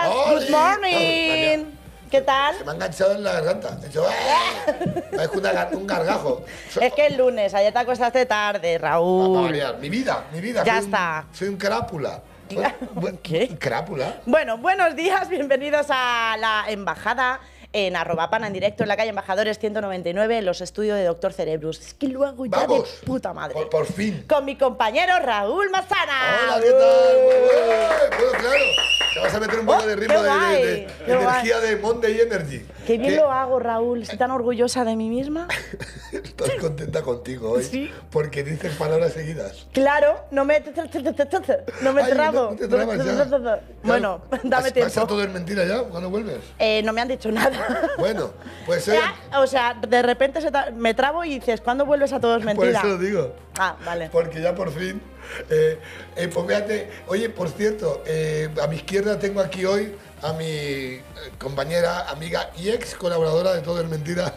Good morning. ¿Qué tal? Se me ha enganchado en la garganta. He hecho, parezco un gargajo. Es que es lunes, ayer te acostaste tarde, Raúl. Mi vida. Ya está. Soy un crápula. ¿Qué? ¿Crápula? Bueno, buenos días, bienvenidos a la embajada en @pana en directo en la calle Embajadores 199 en los estudios de Doctor Cerebrus. Es que lo hago ya de puta madre. Por fin. Con mi compañero Raúl Mazana. Hola, ¿qué tal? Bueno, claro. Te vas a meter un poco de ritmo de energía de Monday Energy. Qué bien lo hago, Raúl. Estoy tan orgullosa de mí misma. Estoy contenta contigo hoy. Sí. Porque dices palabras seguidas. Claro, no me trabo. No te trabas ya. Bueno, dame tiempo. ¿Pasa todo en mentira ya? ¿Cuándo vuelves? No me han dicho nada. Bueno, pues o sea, de repente me trabo y dices, ¿cuándo vuelves a todo es mentira? Por eso lo digo. Ah, vale. Porque ya por fin. Pues fíjate, oye, por cierto, a mi izquierda tengo aquí hoy a mi compañera, amiga y ex colaboradora de Todo es Mentira,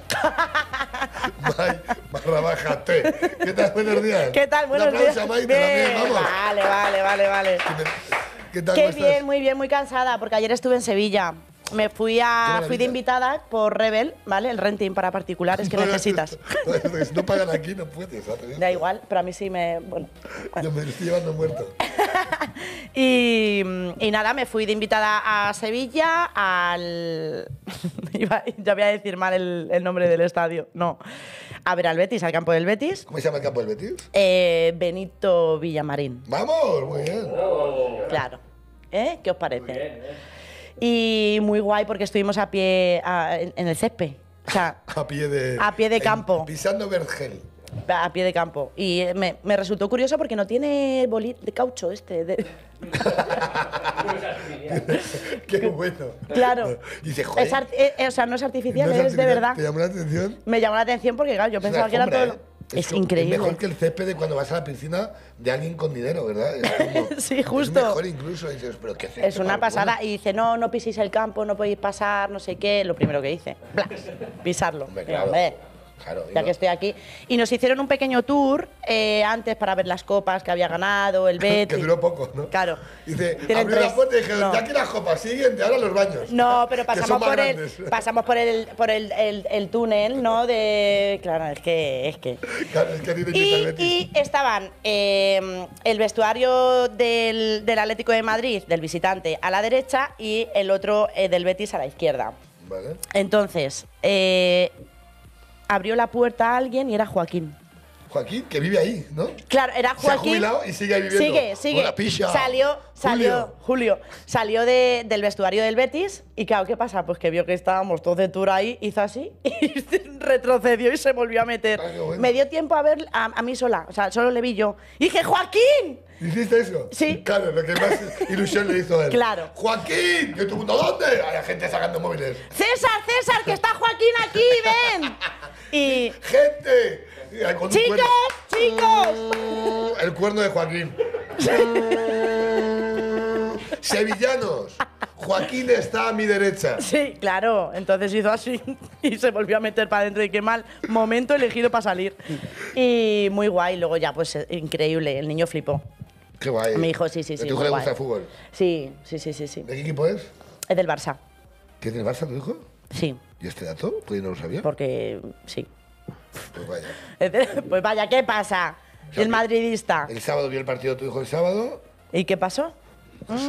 May_T. ¿Qué tal? Buenos días. ¿Qué tal? Buenos días. Un aplauso a Maite también, vamos. Vale. ¿Qué tal? Qué bien, muy bien, muy cansada, porque ayer estuve en Sevilla. Me fui de invitada por Rebel, ¿vale? El renting para particulares que necesitas. Si no pagan aquí, no puedes. ¿sabes? Da igual, pero a mí sí me... Bueno. Yo me estoy llevando muerto. y nada, me fui de invitada a Sevilla al... ya voy a decir mal el nombre del estadio. No. A ver al Betis, al campo del Betis. ¿Cómo se llama el campo del Betis? Benito Villamarín. ¡Vamos! Muy bien. Claro. ¿Qué os parece? Muy bien, Y muy guay porque estuvimos a pie en el césped. O sea, a pie de campo. Pisando vergel. A pie de campo. Y me resultó curioso porque no tiene bolit de caucho Qué bueno. Claro. Y dice, joder. O sea, no es artificial, ¿No es de verdad. ¿Te llamó la atención? Me llamó la atención porque, claro, yo pensaba que era todo... Es increíble. Es mejor que el césped de cuando vas a la piscina de alguien con dinero, ¿verdad? Es como, sí, justo. Es mejor incluso. Y dices, ¿pero qué césped? Es una pasada. Y dice, no piséis el campo, no podéis pasar, no sé qué. Lo primero que hice, pisarlo. Hombre, claro. Claro, ya que estoy aquí. Y nos hicieron un pequeño tour antes para ver las copas que había ganado, el Betis. Que duró poco, ¿no? Claro. Dice, abrió la puerta y dijeron, ya que las copas, siguiente, ahora los baños. No, pero pasamos por el túnel, ¿no? Claro, es que... Claro, es que a ti te quita el Betis. Y estaban el vestuario del Atlético de Madrid, del visitante, a la derecha y el otro del Betis a la izquierda. Vale. Entonces... abrió la puerta a alguien y era Joaquín. Joaquín, que vive ahí, ¿no? Claro, era Joaquín. Se ha jubilado y sigue ahí viviendo. Sigue. Hola, picha. Julio. Salió del vestuario del Betis y claro, ¿qué pasa? Pues que vio que estábamos todos de tour ahí, hizo así y retrocedió y se volvió a meter. Ah, bueno. Me dio tiempo a ver a mí sola, o sea, solo le vi yo. Y dije, ¡Joaquín! ¿Hiciste eso? Sí. Claro, lo que más ilusión le hizo a él. Claro. ¡Joaquín! ¿Que todo el mundo dónde? Hay gente sacando móviles. ¡César, que está Joaquín aquí, ven! Y... ¡Gente! ¡Chicos! El cuerno de Joaquín. Sevillanos, Joaquín está a mi derecha. Sí, claro. Entonces hizo así y se volvió a meter para adentro. Y qué mal momento elegido para salir. Y muy guay. Luego ya, pues increíble. El niño flipó. Qué guay. Me dijo, sí. ¿A tu hijo le gusta el fútbol? Sí. ¿De qué equipo es? Es del Barça. ¿Qué es del Barça tu hijo? Sí. ¿Y este dato? Pues no lo sabía. Porque sí. Pues vaya. Pues vaya, ¿qué pasa? O sea, el madridista. El sábado vio el partido de tu hijo el sábado. ¿Y qué pasó? Pues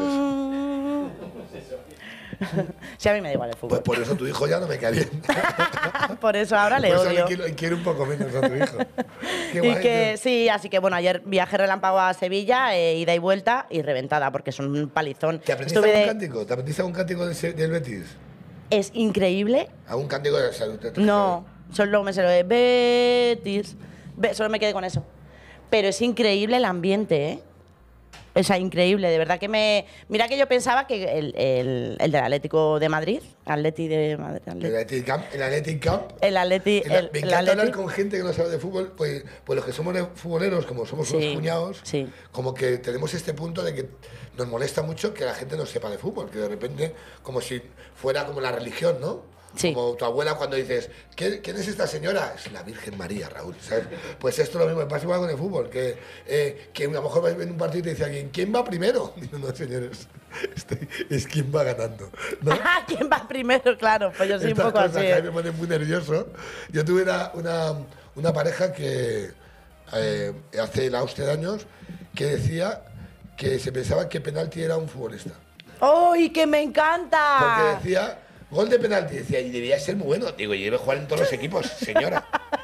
Sí, a mí me da igual el fútbol. Pues por eso tu hijo ya no me cae bien. Por eso ahora le odio. Por eso le quiero un poco menos a tu hijo. Qué y guay, que tío. sí, así que bueno, ayer viaje relámpago a Sevilla, ida y vuelta y reventada, porque son un palizón. ¿Te aprendiste algún cántico? ¿Te aprendiste algún cántico del Betis? Es increíble. ¿Algún cántico de salud? No, solo me se lo de Betis. Solo me quedé con eso. Pero es increíble el ambiente, ¿eh? O sea, increíble, de verdad que me... Mira que yo pensaba que el del Atlético de Madrid, Atleti de Madrid... El Athletic Camp. Me encanta hablar con gente que no sabe de fútbol, pues los que somos futboleros, como somos unos cuñados, como que tenemos este punto de que nos molesta mucho que la gente no sepa de fútbol, que de repente, como si fuera como la religión, ¿no? Sí. Como tu abuela cuando dices, ¿quién es esta señora? Es la Virgen María, Raúl, ¿sabes? Pues esto es lo mismo, me pasa igual con el fútbol, que a lo mejor vas en un partido y te dice alguien, ¿quién va primero? Digo, no, señores, es quién va ganando, ¿no? ¿Quién va primero? Claro, pues yo soy Estas un poco cosas así. que a mí me ponen muy nervioso. Yo tuve una pareja que hace la hostia de años que decía que se pensaba que penalti era un futbolista. ¡Uy, que me encanta! Porque decía, gol de penalti. Decía, y debía ser muy bueno. Digo, y debe jugar en todos los equipos, señora.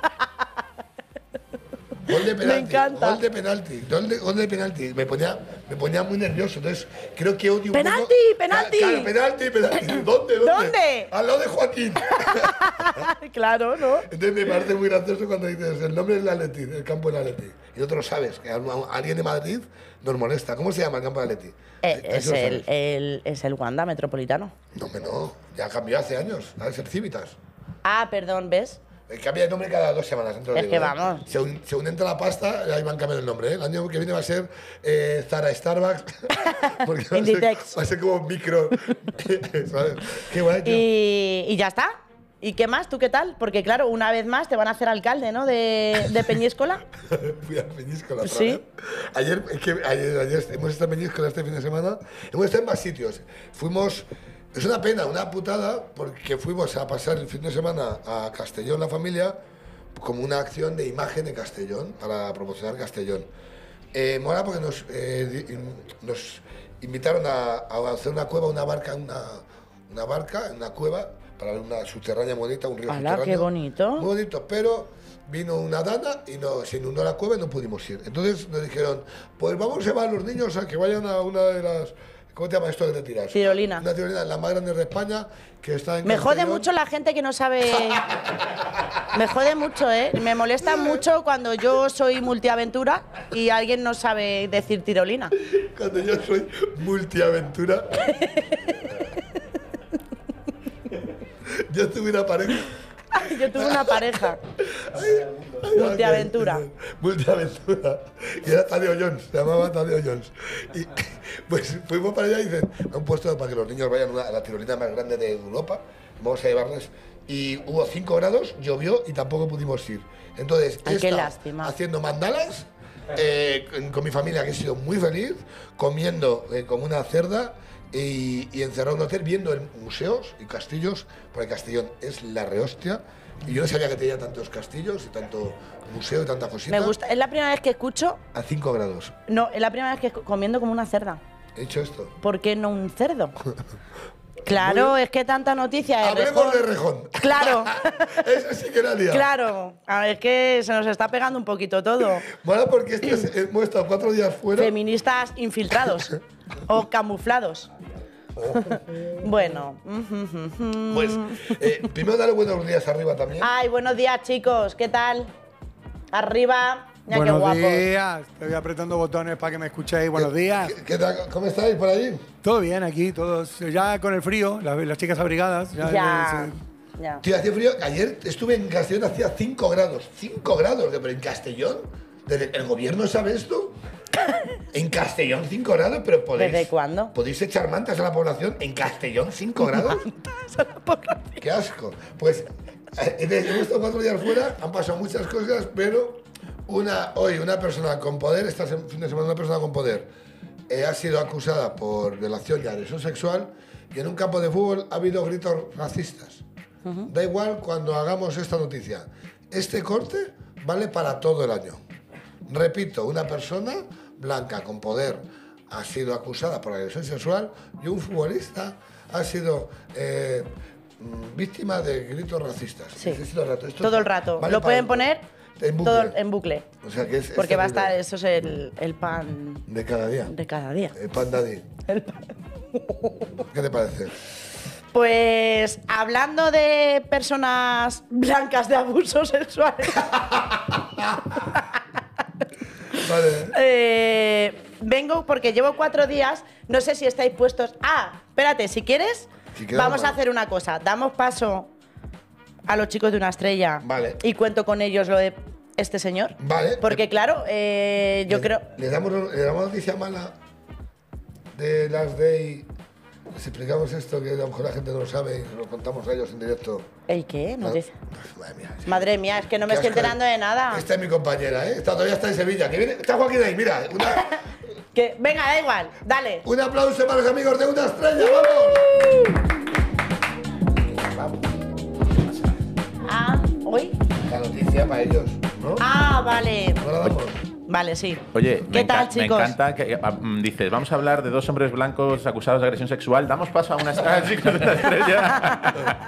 Gol de penalti. Me encanta. Gol de penalti. Gol de penalti. Me ponía muy nervioso. Entonces, creo que odio un ¡Penalti, poco. penalti! Claro, penalti. ¿Dónde? ¿Dónde? Al lado de Joaquín. Claro, ¿no? Entonces me parece muy gracioso cuando dices, el nombre es el Atleti, el campo del Atleti. Y tú lo sabes, que alguien de Madrid nos molesta. ¿Cómo se llama el campo del Atleti? Es el Wanda Metropolitano. No, hombre, no. Ya cambió hace años. Ha de ser Civitas. Ah, perdón, ¿ves? Cambia de nombre cada 2 semanas. Es que vamos. Según entra la pasta, ahí van cambiando el nombre. ¿Eh? El año que viene va a ser Zara Starbucks. Porque Inditex. va a ser como micro. ¿Sabes? Qué guay, tío. Y ya está. ¿Y qué más? ¿Tú qué tal? Porque claro, una vez más te van a hacer alcalde, ¿no? De Peñíscola. Fui a Peñíscola otra Sí. vez. Ayer hemos estado en Peñíscola este fin de semana. Hemos estado en más sitios. Fuimos... Es una pena, una putada, porque fuimos a pasar el fin de semana a Castellón, la familia, como una acción de imagen de Castellón, para promocionar Castellón. Mola porque nos invitaron a hacer una cueva, una barca, una cueva, para ver una subterránea bonita, un río ¡Hala, subterráneo. qué bonito! Muy bonito, pero vino una dana y se inundó la cueva y no pudimos ir. Entonces nos dijeron, pues vamos a llevar a los niños a que vayan a una de las... ¿Cómo te llama esto que te tiras? Tirolina. Una tirolina, la más grande de España, que está en Me jode Castellón. mucho la gente que no sabe... Me jode mucho, ¿eh? Me molesta mucho cuando yo soy multiaventura y alguien no sabe decir tirolina. Cuando yo soy multiaventura. Yo tuve una pareja. Yo tuve una pareja. Multiaventura. Multiaventura. Y era Tadeo Jones, se llamaba Tadeo Jones. Y pues fuimos para allá y dicen, han puesto para que los niños vayan a la tirolina más grande de Europa, vamos a llevarles. Y hubo 5 grados, llovió y tampoco pudimos ir. Entonces, Ay, he qué estado lástima. haciendo mandalas con mi familia, que he sido muy feliz, comiendo como una cerda y encerrado en un hotel viendo museos y castillos, porque Castellón es la rehostia. Y yo no sabía que tenía tantos castillos y tanto museo y tanta cosita. Me gusta. Es la primera vez que escucho... A 5 grados. No, es la primera vez que comiendo como una cerda. He dicho esto. ¿Por qué no un cerdo? Claro, es que tanta noticia de Hablemos Rejón. de Rejón. Claro. Eso sí que era liado. Claro. A ver, es que se nos está pegando un poquito todo. Bueno, porque hemos estado 4 días fuera. Feministas infiltrados o camuflados. Bueno. Pues primero darle buenos días arriba también. Ay, buenos días, chicos. ¿Qué tal? Arriba. Ya, qué Buenos guapos. días, estoy apretando botones para que me escuchéis. Buenos días. ¿Qué tal? ¿Cómo estáis por allí? Todo bien aquí, todos ya con el frío, las chicas abrigadas. Ya. Ya. Tío, hacía frío. Ayer estuve en Castellón, hacía 5 grados. 5 grados, pero en Castellón. ¿El gobierno sabe esto? En Castellón 5 grados, pero podéis... ¿Desde cuándo? ¿Podéis echar mantas a la población? ¿En Castellón 5 grados? ¡Qué asco! Pues hemos estado 4 días fuera, han pasado muchas cosas, pero hoy una persona con poder, este fin de semana una persona con poder, ha sido acusada por violación y agresión sexual, y en un campo de fútbol ha habido gritos racistas. Da igual cuando hagamos esta noticia. Este corte vale para todo el año. Repito, una persona blanca con poder ha sido acusada por agresión sexual y un futbolista ha sido víctima de gritos racistas. Sí. Todo el rato. Todo el rato. Vale Lo para pueden poner en bucle. todo en bucle. O sea que es Porque va a terrible. estar, eso es el pan De cada día. de cada día. El pan daddy. El pan. ¿Qué te parece? Pues hablando de personas blancas de abuso sexual, Vale. vengo porque llevo 4 días, no sé si estáis puestos. Ah, espérate, si quieres, Si quieres, vamos a vale. hacer una cosa. Damos paso a los chicos de una estrella Vale. y cuento con ellos lo de este señor. Vale. Porque claro, yo creo... ¿Le damos noticia mala de las de Si explicamos esto, que a lo mejor la gente no lo sabe y lo contamos a ellos en directo. ¿El qué? ¿No? Noticia. Madre mía. Madre mía, es que no me Qué estoy asco. enterando de nada. Esta es mi compañera, ¿eh? Todavía está en Sevilla. Que viene, está Joaquín ahí, mira. Venga, da igual, dale. Un aplauso para los amigos de Una Estrella, ¡vamos! Ah, ¿hoy? La noticia para ellos, ¿no? Ah, vale. ¿No la damos? Vale, sí. Oye, ¿Qué tal, me chicos? encanta que dices, vamos a hablar de 2 hombres blancos acusados de agresión sexual. Damos paso a una chicos de Una Estrella.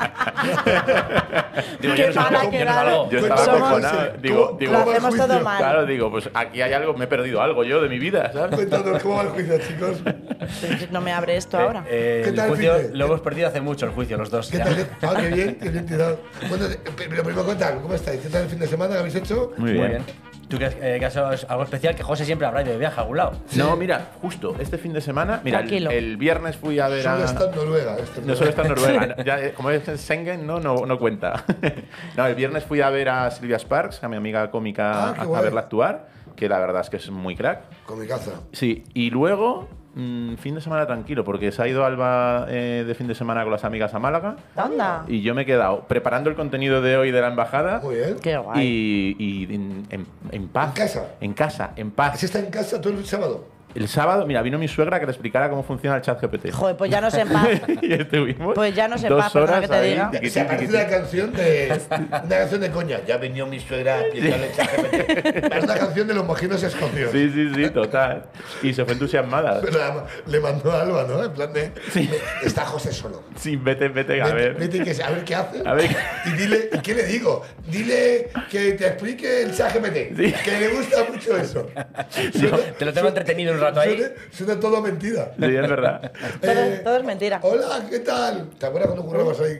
Digo, Qué mala que da. Yo estaba Somos- acojonado. Digo, Lo hacemos todo mal. claro, digo, pues aquí hay algo, me he perdido algo yo de mi vida, ¿sabes? Cuéntanos cómo va el juicio, chicos. No me abre esto ahora. ¿Qué El tal, juicio Fite? lo hemos perdido hace mucho, el juicio, los dos. ¿Qué ya. tal? Ah, qué bien tirado. Bueno, pero primero cuéntame, ¿cómo estáis? ¿Qué tal el fin de semana que habéis hecho? Muy Muy bien. bien. ¿Tú crees que has hecho algo especial? Que José siempre habrá ido de viaje a algún lado. No, mira, justo este fin de semana, mira, Tranquilo. el viernes fui a ver Solo a... está en Noruega. No solo está en Noruega. Ya, como es en Schengen, no cuenta. No, el viernes fui a ver a Silvia Sparks, a mi amiga cómica, qué a guay. verla actuar, que la verdad es que es muy crack. Con mi caza. Sí, y luego, fin de semana tranquilo, porque se ha ido Alba de fin de semana con las amigas a Málaga. Anda. Y yo me he quedado preparando el contenido de hoy de la embajada. Muy bien. Qué guay. Y en paz. ¿En casa? En casa, en paz. ¿Así está en casa todo el sábado? El sábado, mira, vino mi suegra que le explicara cómo funciona el chat GPT. Joder, pues ya no sé en paz. Y estuvimos Pues ya no sé 2 paz, perdona horas que te ahí, diga. tiquitín, Se parece tiquitín. una canción de coña. Ya venió mi suegra a explicarle el ChatGPT. Es una canción de los mojinos escocidos. Sí, total. Y se fue entusiasmada. Pero le mandó a Alba, ¿no? En plan de. Está José solo. Sí, vete, a ver. Vete a ver qué hace. A ver. Y dile, ¿y qué le digo? Dile que te explique el ChatGPT. Sí. Que le gusta mucho eso. Te lo tengo entretenido un rato ahí. Suena todo mentira. Sí, es verdad. Todo es mentira. Hola, ¿qué tal? ¿Te acuerdas cuando currabas ahí?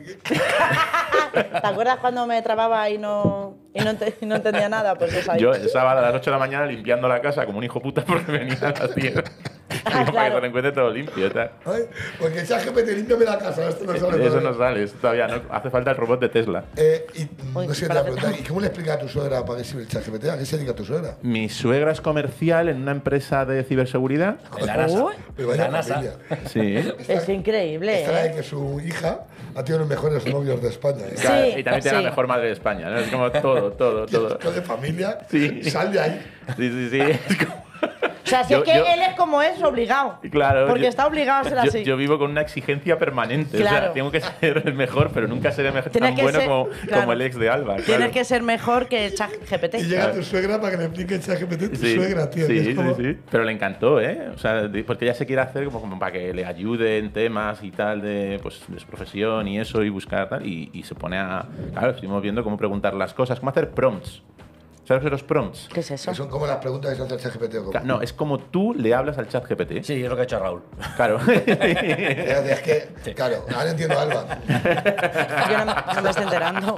¿Te acuerdas cuando me trababa y no entendía nada? Pues eso ahí. Yo el sábado a las 8 de la mañana limpiando la casa como un hijo puta porque venían las 10. Para que claro. se lo encuentre todo limpio. Tal. Ay, porque el ChatGPT, límpiame la casa. Esto no sale. Eso no sale, eso todavía no. Hace falta el robot de Tesla. No sé qué te voy a preguntar. ¿Y cómo le explica a tu suegra para que sirve el ChatGPT? ¿A qué se dedica tu suegra? Mi suegra es comercial en una empresa de ciberseguridad. En la NASA. Uy. Pero vaya La NASA. familia. Sí. Es increíble, Esta ¿eh? de que su hija ha tenido los mejores novios de España. ¿eh? Claro, Sí, y también tiene sí. la mejor madre de España, ¿no? Es como todo. Esto de familia, Sí. sal de ahí. Sí. Es como... O sea, si es que él es como es, obligado. Claro. Porque está obligado a ser así. Yo vivo con una exigencia permanente. O Claro. sea, tengo que ser el mejor, pero nunca seré tan Tienes que bueno ser- claro. como el ex de Alba. Tienes claro. que ser mejor que el chat GPT. Y llega tu suegra para que le explique el ChatGPT. Tu Sí, suegra, tío. que es como- sí. Pero le encantó, ¿eh? O sea, porque ella se quiere hacer como para que le ayude en temas y tal de, pues, de su profesión y eso y buscar tal. Y se pone a... Claro, estuvimos viendo cómo preguntar las cosas, cómo hacer prompts. ¿Sabes los prompts? ¿Qué es eso? Que son como las preguntas que se hace el ChatGPT. o como- No, es como tú le hablas al chat GPT. Sí, es lo que ha hecho Raúl. Claro. Es que, claro, ahora entiendo a Alba. Yo no me estoy enterando.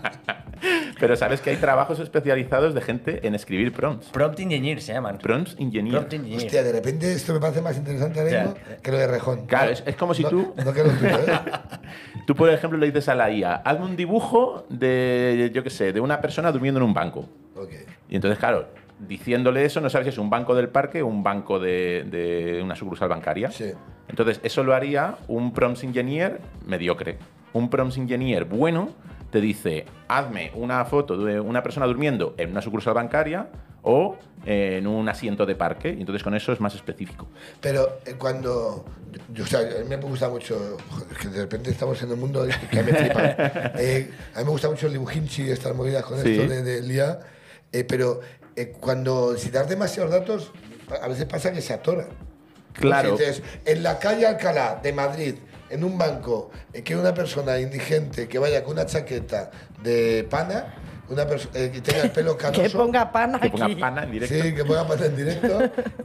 Pero sabes que hay trabajos especializados de gente en escribir prompts. Prompt Engineer se llaman. Prompts engineer. Prompt Engineer. Hostia, de repente esto me parece más interesante ahora mismo Ya. que lo de Rejón. Claro, es como si No- tú... No que lo tuyo, ¿eh? Tú, por ejemplo, le dices a la IA, hazme un dibujo de, yo qué sé, de una persona durmiendo en un banco. Ok. Y entonces, claro, diciéndole eso, no sabes si es un banco del parque o un banco de una sucursal bancaria. Sí. Entonces, eso lo haría un prompt engineer mediocre. Un prompt engineer bueno te dice, hazme una foto de una persona durmiendo en una sucursal bancaria o en un asiento de parque. Y entonces con eso es más específico. Pero cuando. O sea, a mí me gusta mucho. Joder, que de repente estamos en el mundo que me flipa. A mí me gusta mucho el dibujinchi, estas movidas con Sí. esto de IA. Pero cuando. Si das demasiados datos, a veces pasa que se atora. Claro. Si dices, en la calle Alcalá de Madrid, en un banco, que una persona indigente que vaya con una chaqueta de pana, que tenga el pelo canoso. Que ponga pan Que aquí. ponga pana en directo. Sí, que ponga pana en directo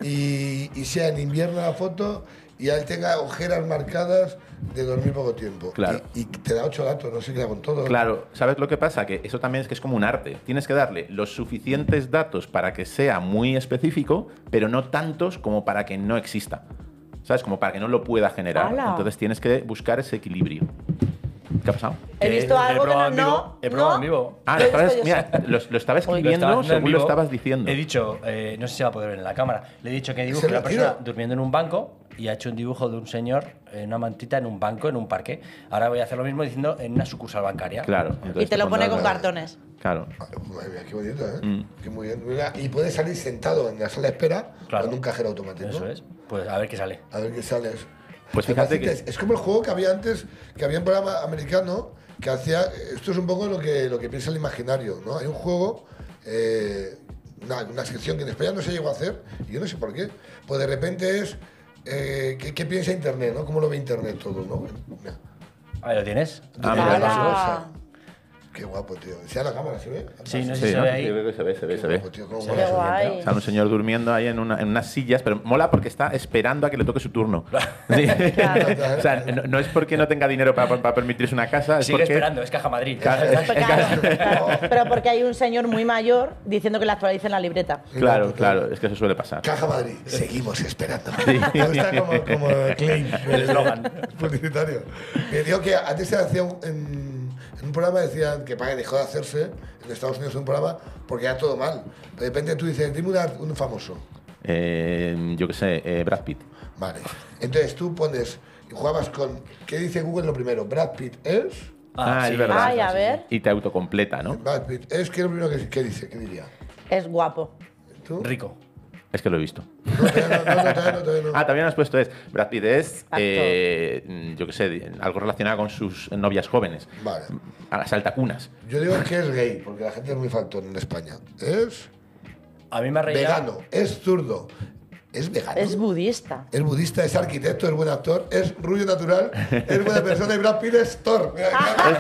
y sea en invierno la foto y él tenga ojeras marcadas de dormir poco tiempo. Claro. Y te da 8 datos, no se queda con todo. Claro, ¿sabes lo que pasa? Que eso también es que es como un arte. Tienes que darle los suficientes datos para que sea muy específico, pero no tantos como para que no exista. ¿Sabes? Como para que no lo pueda generar. ¡Hala! Entonces tienes que buscar ese equilibrio. ¿Qué ha pasado? He visto algo que probado no. en vivo. He probado no, en vivo. Ah, lo he lo estabas, visto yo mira, lo estaba Lo escribiendo estaba haciendo en según lo vivo. estabas diciendo. He dicho, no sé si se va a poder ver en la cámara, le he dicho que ¿Se dibuje lo una persona tira? durmiendo en un banco y ha hecho un dibujo de un señor en una mantita en un banco, en un parque. Ahora voy a hacer lo mismo diciendo en una sucursal bancaria. Claro. Y entonces te lo pone pondrás con la- cartones. Claro. Madre mía, qué bonito, ¿eh? Qué muy bien. Mira, y puedes salir sentado en la sala de espera Claro. con un cajero automático. Eso es. Pues a ver qué sale. A ver qué sales. Pues fíjate Además, que- es como el juego que había antes, que había un programa americano que hacía. Esto es un poco lo que piensa el imaginario, ¿no? Hay un juego, una sección que en España no se llegó a hacer, y yo no sé por qué. Pues de repente es. ¿Qué piensa Internet, no? ¿Cómo lo ve Internet todo, no? Mira, Ahí lo tienes. Ah, mira, ¡Hala! qué guapo, tío. ¿Se da la cámara, se ve? Sí, no sé Sí, si se ¿no? ve ahí. Yo creo que se ve, Qué se ve. guapo, tío, cómo Se mola ve eso. guay. bien, Está un señor durmiendo ahí en unas sillas, pero mola porque está esperando a que le toque su turno. Sí. Claro. O sea, no es porque no tenga dinero para permitirse una casa, es Sigue porque... esperando, es Caja Madrid. Claro, Claro, pero porque hay un señor muy mayor diciendo que le actualicen la libreta. Claro, claro, es que eso suele pasar. Caja Madrid, seguimos esperando. Está como claim, El eslogan. publicitario. Digo que antes se hacía en un programa, decían que dejó de hacerse en Estados Unidos un programa porque era todo mal. De repente tú dices, dime un famoso. Yo qué sé, Brad Pitt. Vale. Entonces tú pones y jugabas con. ¿Qué dice Google lo primero? Brad Pitt es. Ah, sí. es verdad. Ay, a ver. Y te autocompleta, ¿no? Brad Pitt es. ¿Qué es lo primero que dice? ¿Qué diría? Es guapo. ¿Tú? Rico. Es que lo he visto. No, todavía no. Ah, también has puesto es. Brad Pitt es, Actor. yo qué sé, algo relacionado con sus novias jóvenes. Vale. A las saltacunas. Yo digo que es gay, porque la gente es muy faltón en España. Es A mí me ha reído. vegano, es zurdo. ¿Es vegano? Es budista. Es budista, es arquitecto, es buen actor, es rubio natural, es buena persona y Brad Pitt es Thor. Me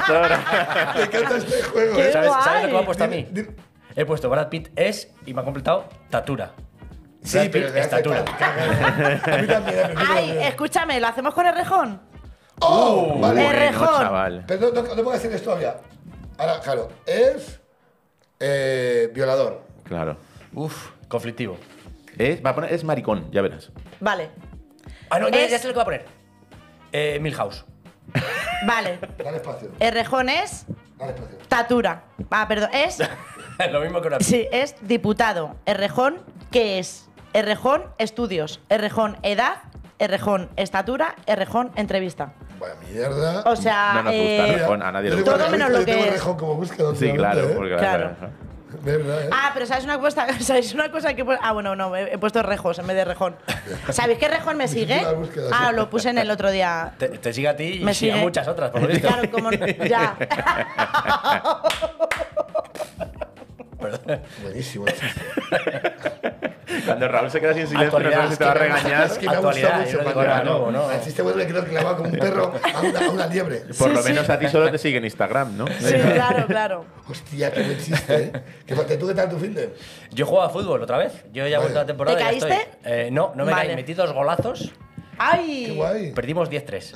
encanta este juego. Qué ¿eh? ¿Sabes guay. lo que me ha puesto a mí? Di- He puesto Brad Pitt es y me ha completado Tatura. Sí, Brad pero Pitt de estatura. A mí también. Ay, escúchame, ¿lo hacemos con el rejón? ¡Oh! Vale. El rejón. chaval. Pero no puedo decir esto todavía. Ahora, claro, es violador. Claro. Uf, conflictivo. Va a poner, es maricón, ya verás. Vale. Ah, no, ya Es- sé lo que va a poner. Milhouse. Vale. Dale espacio. El rejón es Dale espacio. tatura. Ah, perdón. Es. Lo mismo que una. Sí, es diputado. Errejón, ¿qué es? Errejón, estudios. Errejón, edad. Errejón, estatura. Errejón, entrevista. Vaya mierda. O sea, No nos gusta Rejón, a nadie le Yo gusta. tengo Todo menos lo yo que tengo es. Rejón como búsqueda. Sí, claro. últimamente, Porque, Claro. De verdad, ¿eh? Ah, pero ¿sabes una cosa? ¿Sabéis una cosa que Ah, bueno, no, he puesto rejos en vez de rejón. ¿Sabéis qué rejón me sigue? la búsqueda, Ah, sí. lo puse en el otro día. Te sigue a ti y Me sigue a sigue. muchas otras, por lo visto. Claro, como ya. Buenísimo. el chiste. Cuando Raúl se queda sin silencio, no Actualidad, sé si te va a regañar. Es que me ha gustado Actualidad, mucho. yo no digo Paco. nada nuevo, ¿no? El chiste bueno le quedó clavado como un perro a una liebre. Por lo Sí, menos sí. a ti solo te sigue en Instagram, ¿no? Sí, claro, claro. Hostia, qué buen chiste, ¿eh? ¿Tú qué tal tu fin de? Yo he jugado a fútbol otra vez. Yo ya he vuelto a la temporada. ¿Te y ya caíste? estoy. No, no me Vale. caí. Metí 2 golazos. ¡Ay! Qué guay. Perdimos 10-3.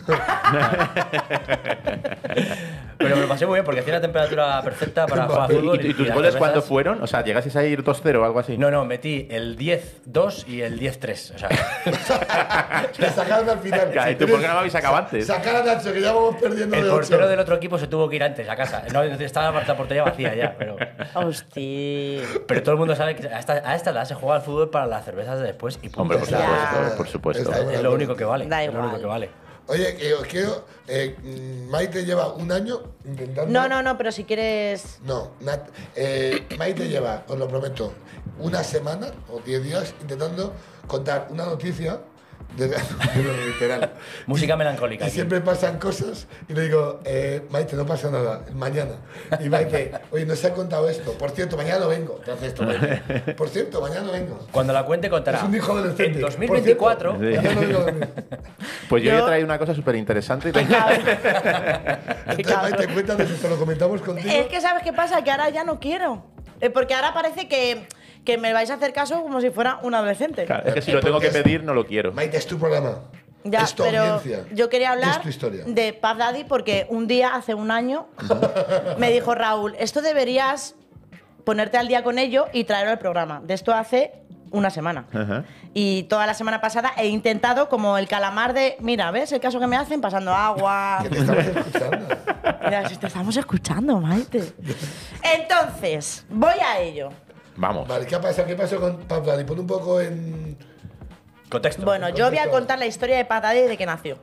Pero me lo pasé muy bien porque hacía la temperatura perfecta para jugar a fútbol. ¿Y tus las goles cuándo cervezas- fueron? O sea, ¿llegases a ir 2-0 o algo así? No, metí el 10-2 y el 10-3. O sea, Le sacaron al final. ¿Y tú por qué no me habéis acabado antes? Sacar a Nacho, que ya vamos perdiendo el de portero 8. del otro equipo se tuvo que ir antes a casa. No, estaba la portería vacía ya. Hostia. Pero todo el mundo sabe que a esta edad se juega al fútbol para las cervezas de después y punto. Hombre, por O sea, supuesto, por supuesto. Está es lo único que vale. Da es lo único igual. que vale. Oye, que os quiero. Maite lleva un año intentando. No, pero si quieres. No, Maite lleva, os lo prometo, una semana o 10 días intentando contar una noticia de lo literal. Música melancólica. Y aquí. siempre pasan cosas y le digo, Maite, no pasa nada, mañana. Y Maite, oye, no se ha contado esto. Por cierto, mañana no vengo. ¿Qué hace esto, Maite? Por cierto, mañana no vengo. Cuando la cuente contará. Es un hijo adolescente. En Por 2024. cierto, mañana no vengo a dormir. Pues yo Yo- he traído una cosa súper interesante. Entonces, Maite, cuéntanos si te lo comentamos contigo. Es que ¿sabes qué pasa? Que ahora ya no quiero. Porque ahora parece que me vais a hacer caso como si fuera un adolescente. Claro, es que si lo tengo que pedir, no lo quiero. Maite, es tu programa. Ya, es tu pero audiencia. yo quería hablar Es tu historia. de Puff Daddy porque un día, hace un año, me dijo Raúl, esto deberías ponerte al día con ello y traerlo al programa. De esto hace una semana. Ajá. Y toda la semana pasada he intentado como el calamar de, mira, ¿ves el caso que me hacen? Pasando agua. Que te estamos escuchando. Mira, si te estamos escuchando, Maite. Entonces, voy a ello. Vamos. Vale, ¿qué pasó con Puff Daddy? Pon un poco en Contexto. Bueno, yo voy a contar la historia de Puff Daddy desde que nació.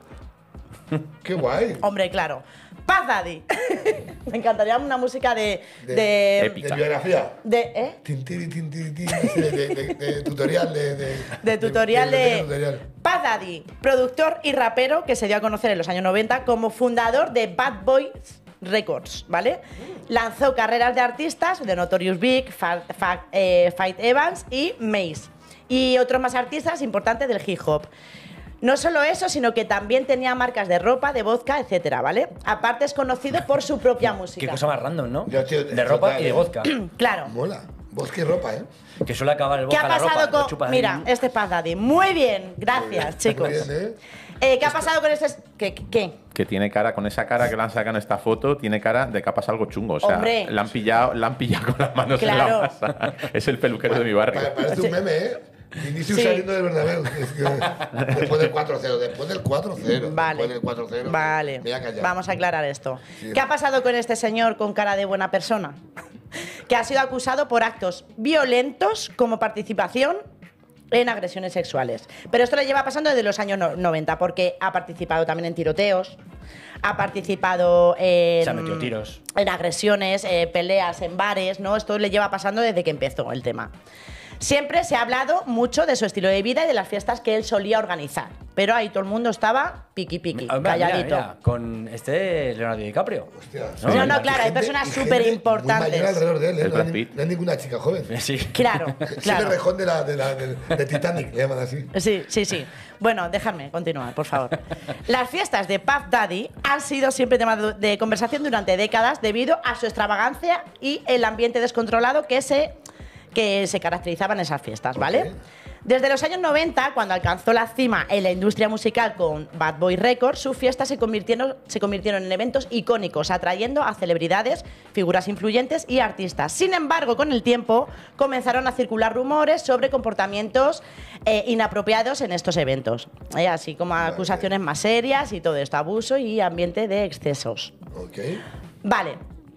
¡Qué guay! Hombre, claro. Puff Daddy. Me encantaría una música de De biografía. ¿eh? Tintiri, tintiri, tin, de tutorial. De tutorial de tutorial. Puff Daddy, productor y rapero que se dio a conocer en los años 90 como fundador de Bad Boys Records, ¿vale? Lanzó carreras de artistas de Notorious Big, Faith Evans y Mace, y otros más artistas importantes del hip hop. No solo eso, sino que también tenía marcas de ropa, de vodka, etcétera, ¿vale? Aparte es conocido por su propia música. Qué cosa más random, ¿no? Yo, tío, de ropa total, y de vodka. Claro. Mola. Vodka y ropa, ¿eh? Que suele acabar el ¿Qué vodka ha la ropa. pasado lo con...? chupas Mira, ahí. este Puff Daddy. Muy bien, gracias, chicos. Muy bien, ¿Qué ha pasado con este...? ¿Qué? Que tiene cara, con esa cara que le han sacado en esta foto, tiene cara de que ha pasado algo chungo. O sea, Hombre. la han pillado con las manos en Claro. la masa. Es el peluquero de mi barrio. Parece un meme, ¿eh? Vinicius Sí. saliendo del Bernabéu. Es que después del 4-0, después del 4-0. Vale. Después del 4-0. Vale. Me voy a callar. Vamos a aclarar esto. Sí. ¿Qué ha pasado con este señor con cara de buena persona? Que ha sido acusado por actos violentos como participación en agresiones sexuales. Pero esto le lleva pasando desde los años 90, porque ha participado también en tiroteos, ha participado en... Se ha metido tiros. En agresiones, peleas en bares, ¿no? Esto le lleva pasando desde que empezó el tema. Siempre se ha hablado mucho de su estilo de vida y de las fiestas que él solía organizar. Pero ahí todo el mundo estaba piqui, Mira, calladito. mira, con Leonardo DiCaprio. Hostia, No, no, y claro, hay gente- personas y gente súper muy importantes. mayor alrededor de él, ¿eh? El No hay, Brad Pitt. no hay ninguna chica joven. Sí. Claro, Es el claro. rejón de Titanic, le llaman así. Sí. Bueno, déjame continuar, por favor. Las fiestas de Puff Daddy han sido siempre tema de conversación durante décadas debido a su extravagancia y el ambiente descontrolado que se caracterizaba en esas fiestas, ¿vale? Ok. Desde los años 90, cuando alcanzó la cima en la industria musical con Bad Boy Records, sus fiestas se convirtieron en eventos icónicos, atrayendo a celebridades, figuras influyentes y artistas. Sin embargo, con el tiempo comenzaron a circular rumores sobre comportamientos inapropiados en estos eventos, así como acusaciones más serias y todo esto, abuso y ambiente de excesos. Ok. Vale.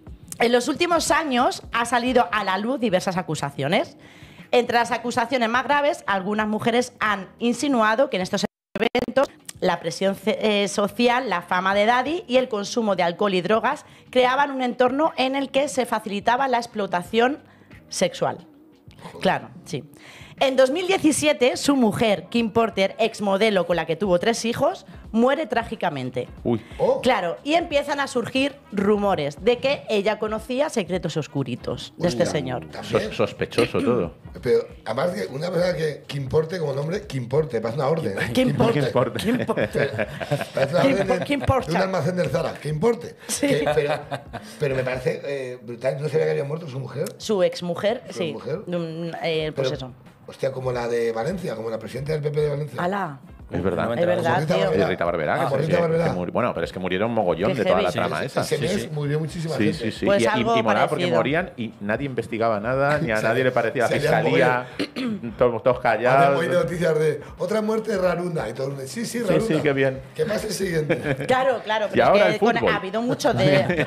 En los últimos años ha salido a la luz diversas acusaciones. Entre las acusaciones más graves, algunas mujeres han insinuado que en estos eventos la presión social, la fama de Daddy y el consumo de alcohol y drogas creaban un entorno en el que se facilitaba la explotación sexual. Claro, sí. En 2017, su mujer, Kim Porter, exmodelo con la que tuvo 3 hijos, muere trágicamente. Uy. Oh. Claro, y empiezan a surgir rumores de que ella conocía secretos oscuritos de este señor. También. Sospechoso todo. Pero además que una persona que importe como nombre, que importe, parece una orden. ¿eh? ¿Qué importa? ¿Qué importa? ¿Qué importa? Parece una orden ¿Qué importa? de un almacén del Zara, que importe. Sí. Pero me parece brutal. ¿No sabía que había muerto su mujer? Su exmujer, ¿Su sí. mujer? Pues Pero, eso. Hostia, como la de Valencia, como la presidenta del PP de Valencia. ¡Hala! Es verdad. No me Es verdad, Morita tío. Barberá. Y Rita Barberá. que Morita que Barberá. bueno, pero es que murieron mogollón Qué de toda la heavy. trama esa. Ese Sí, mes sí. murió muchísima Sí, gente. sí, sí. Pues y algo molaba porque parecido. morían y nadie investigaba nada, ni a nadie le parecía la Se fiscalía, todos Habían callados. oído noticias de otra muerte raruna y todo el mundo, sí, Raruna. sí, qué bien. ¿Qué pasa el siguiente? Claro, claro. Y Pero ahora es el que fútbol. ha habido mucho de.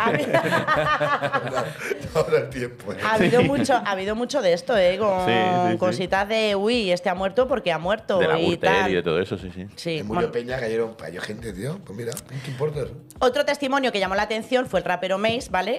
Ahora el tiempo. Ha habido mucho de esto, con Sí, sí. cositas de uy, este ha muerto porque ha muerto De la y Gürtel tal. y de todo eso, sí, sí. Sí, Murió bueno. Peña, cayeron gente, tío. Pues mira, ¿qué importa? Otro testimonio que llamó la atención fue el rapero Mace, ¿vale?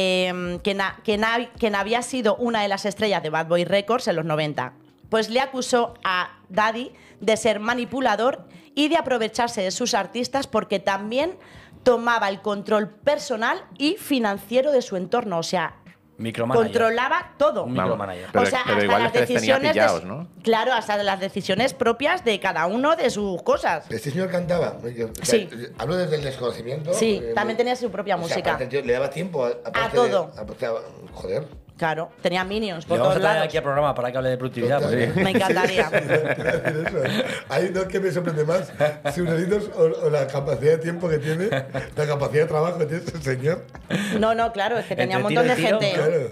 Quien había sido una de las estrellas de Bad Boy Records en los 90. Pues le acusó a Daddy de ser manipulador y de aprovecharse de sus artistas porque también tomaba el control personal y financiero de su entorno. O sea, Micromanager. controlaba todo. Un micromanager. Pero- o sea, pero hasta igual las les tenía decisiones pillados, ¿no? Claro, hasta las decisiones propias de cada uno de sus cosas. Este señor cantaba. Sí. Hablo desde el desconocimiento. Sí, también tenía su propia o sea, música. aparte, tío, le daba tiempo aparte todo. Joder. Claro, tenía minions Le por vamos a todos traer lados. aquí al programa para que hable de productividad. Total. porque- Me encantaría. Ahí no es que me sorprende más si un oídos o la capacidad de tiempo que tiene, la capacidad de trabajo que tiene ese señor. No, claro, es que tenía un Entre montón de tiro y tiro, gente. Claro.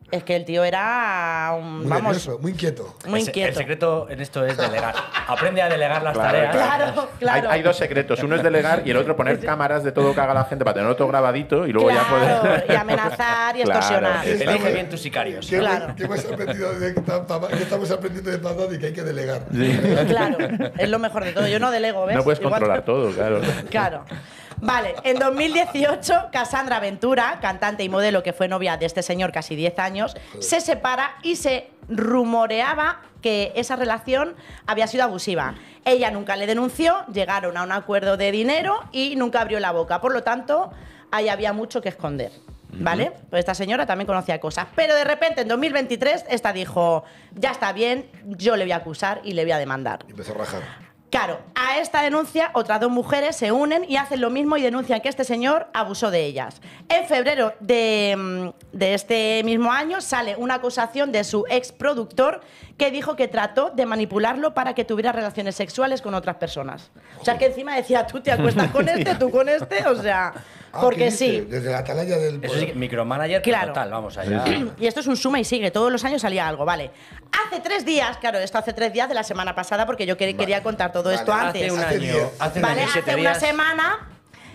Es que el tío era un, Muy vamos, nervioso, muy inquieto. muy El inquieto. secreto en esto es delegar. Aprende a delegar las Claro, tareas. Claro, claro. Hay dos secretos. Uno es delegar y el otro poner cámaras de todo lo que haga la gente para tener otro grabadito y luego ya Claro, poder. y amenazar y Claro, extorsionar. exacto. Elige bien tus sicarios. ¿Qué, Claro. ¿Qué hemos aprendido ¿qué estamos aprendiendo de Paz y que hay que delegar? Claro, es lo mejor de todo. Yo no delego, ¿ves? No puedes Igual- controlar todo, claro. Claro. Vale, en 2018, Cassandra Ventura, cantante y modelo que fue novia de este señor casi 10 años, se separa y se rumoreaba que esa relación había sido abusiva. Ella nunca le denunció, llegaron a un acuerdo de dinero y nunca abrió la boca. Por lo tanto, ahí había mucho que esconder. ¿Vale? Pues esta señora también conocía cosas. Pero de repente, en 2023, esta dijo, ya está bien, yo le voy a acusar y le voy a demandar. Y empezó a rajar. Claro, a esta denuncia otras dos mujeres se unen y hacen lo mismo y denuncian que este señor abusó de ellas. En febrero de este mismo año sale una acusación de su ex productor que dijo que trató de manipularlo para que tuviera relaciones sexuales con otras personas. O sea, que encima decía, tú te acuestas con este, tú con este, o sea, Ah, porque ¿qué dice? sí. Desde la atalaya del Eso sí, poder. micromanager Claro. total, vamos allá. Y esto es un suma y sigue, todos los años salía algo, vale. Hace 3 días, claro, esto hace 3 días de la semana pasada porque yo quería contar todo esto Vale. antes. Hace un Hace año. 10. Hace un Vale, año y 7 hace una días. semana,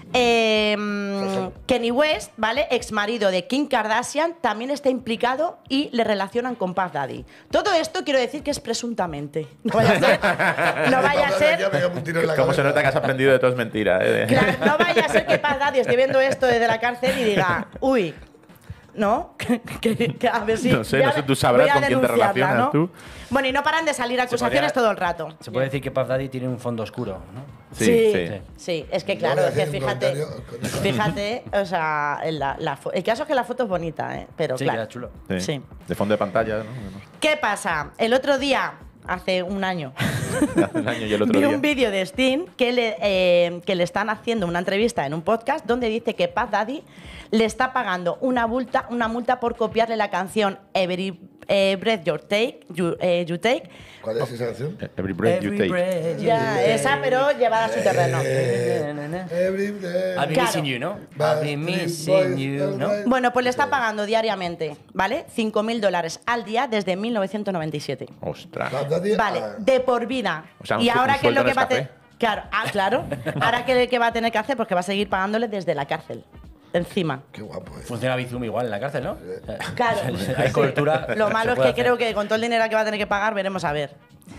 Kenny West, ¿vale? Ex marido de Kim Kardashian, también está implicado y le relacionan con Puff Daddy. Todo esto quiero decir que es presuntamente. No vaya a ser. No vaya a Ya ser. me dio un tiro en la Cómo se cabeza. nota que has aprendido de todo es mentira. Claro, no vaya a ser que Puff Daddy esté viendo esto desde la cárcel y diga, uy, ¿no? Que a ver si. No sé, voy a- no sé, tú sabrás voy a con quién te denunciarla, relacionas, ¿no? tú. Bueno, y no paran de salir acusaciones podría- todo el rato. Se puede decir que Puff Daddy tiene un fondo oscuro, ¿no? Sí, es que claro, voy a es que hacer un fíjate, comentario con eso. fíjate, o sea, el caso es que la foto es bonita, ¿eh? Pero Sí, claro. queda chulo. Sí. Sí. De fondo de pantalla, ¿no? ¿Qué pasa? El otro día, hace un año, Hace un año y el otro vi día. un vídeo de Sting que le están haciendo una entrevista en un podcast donde dice que Puff Daddy le está pagando una multa por copiarle la canción Every Breath You Take. ¿Cuál es esa canción? Every breath you take. breath you Ya, take. esa, pero llevada a su terreno. Every day. I've been Claro. missing you, ¿no? I've Bad been Street missing Boys, you, ¿no? alright. Bueno, pues le está pagando diariamente, ¿vale? $5.000 al día desde 1997. Ostras. Puff Daddy, Vale, ah, de por vida. O sea, y un ahora qué es lo sueldo que va a Nescafé. tener. Claro, claro. Ahora qué va a tener que hacer, porque va a seguir pagándole desde la cárcel. Encima. Qué guapo, Funciona Bizum igual en la cárcel, ¿no? Claro. Hay cobertura. Lo malo se es puede que hacer. creo que con todo el dinero que va a tener que pagar, veremos a ver.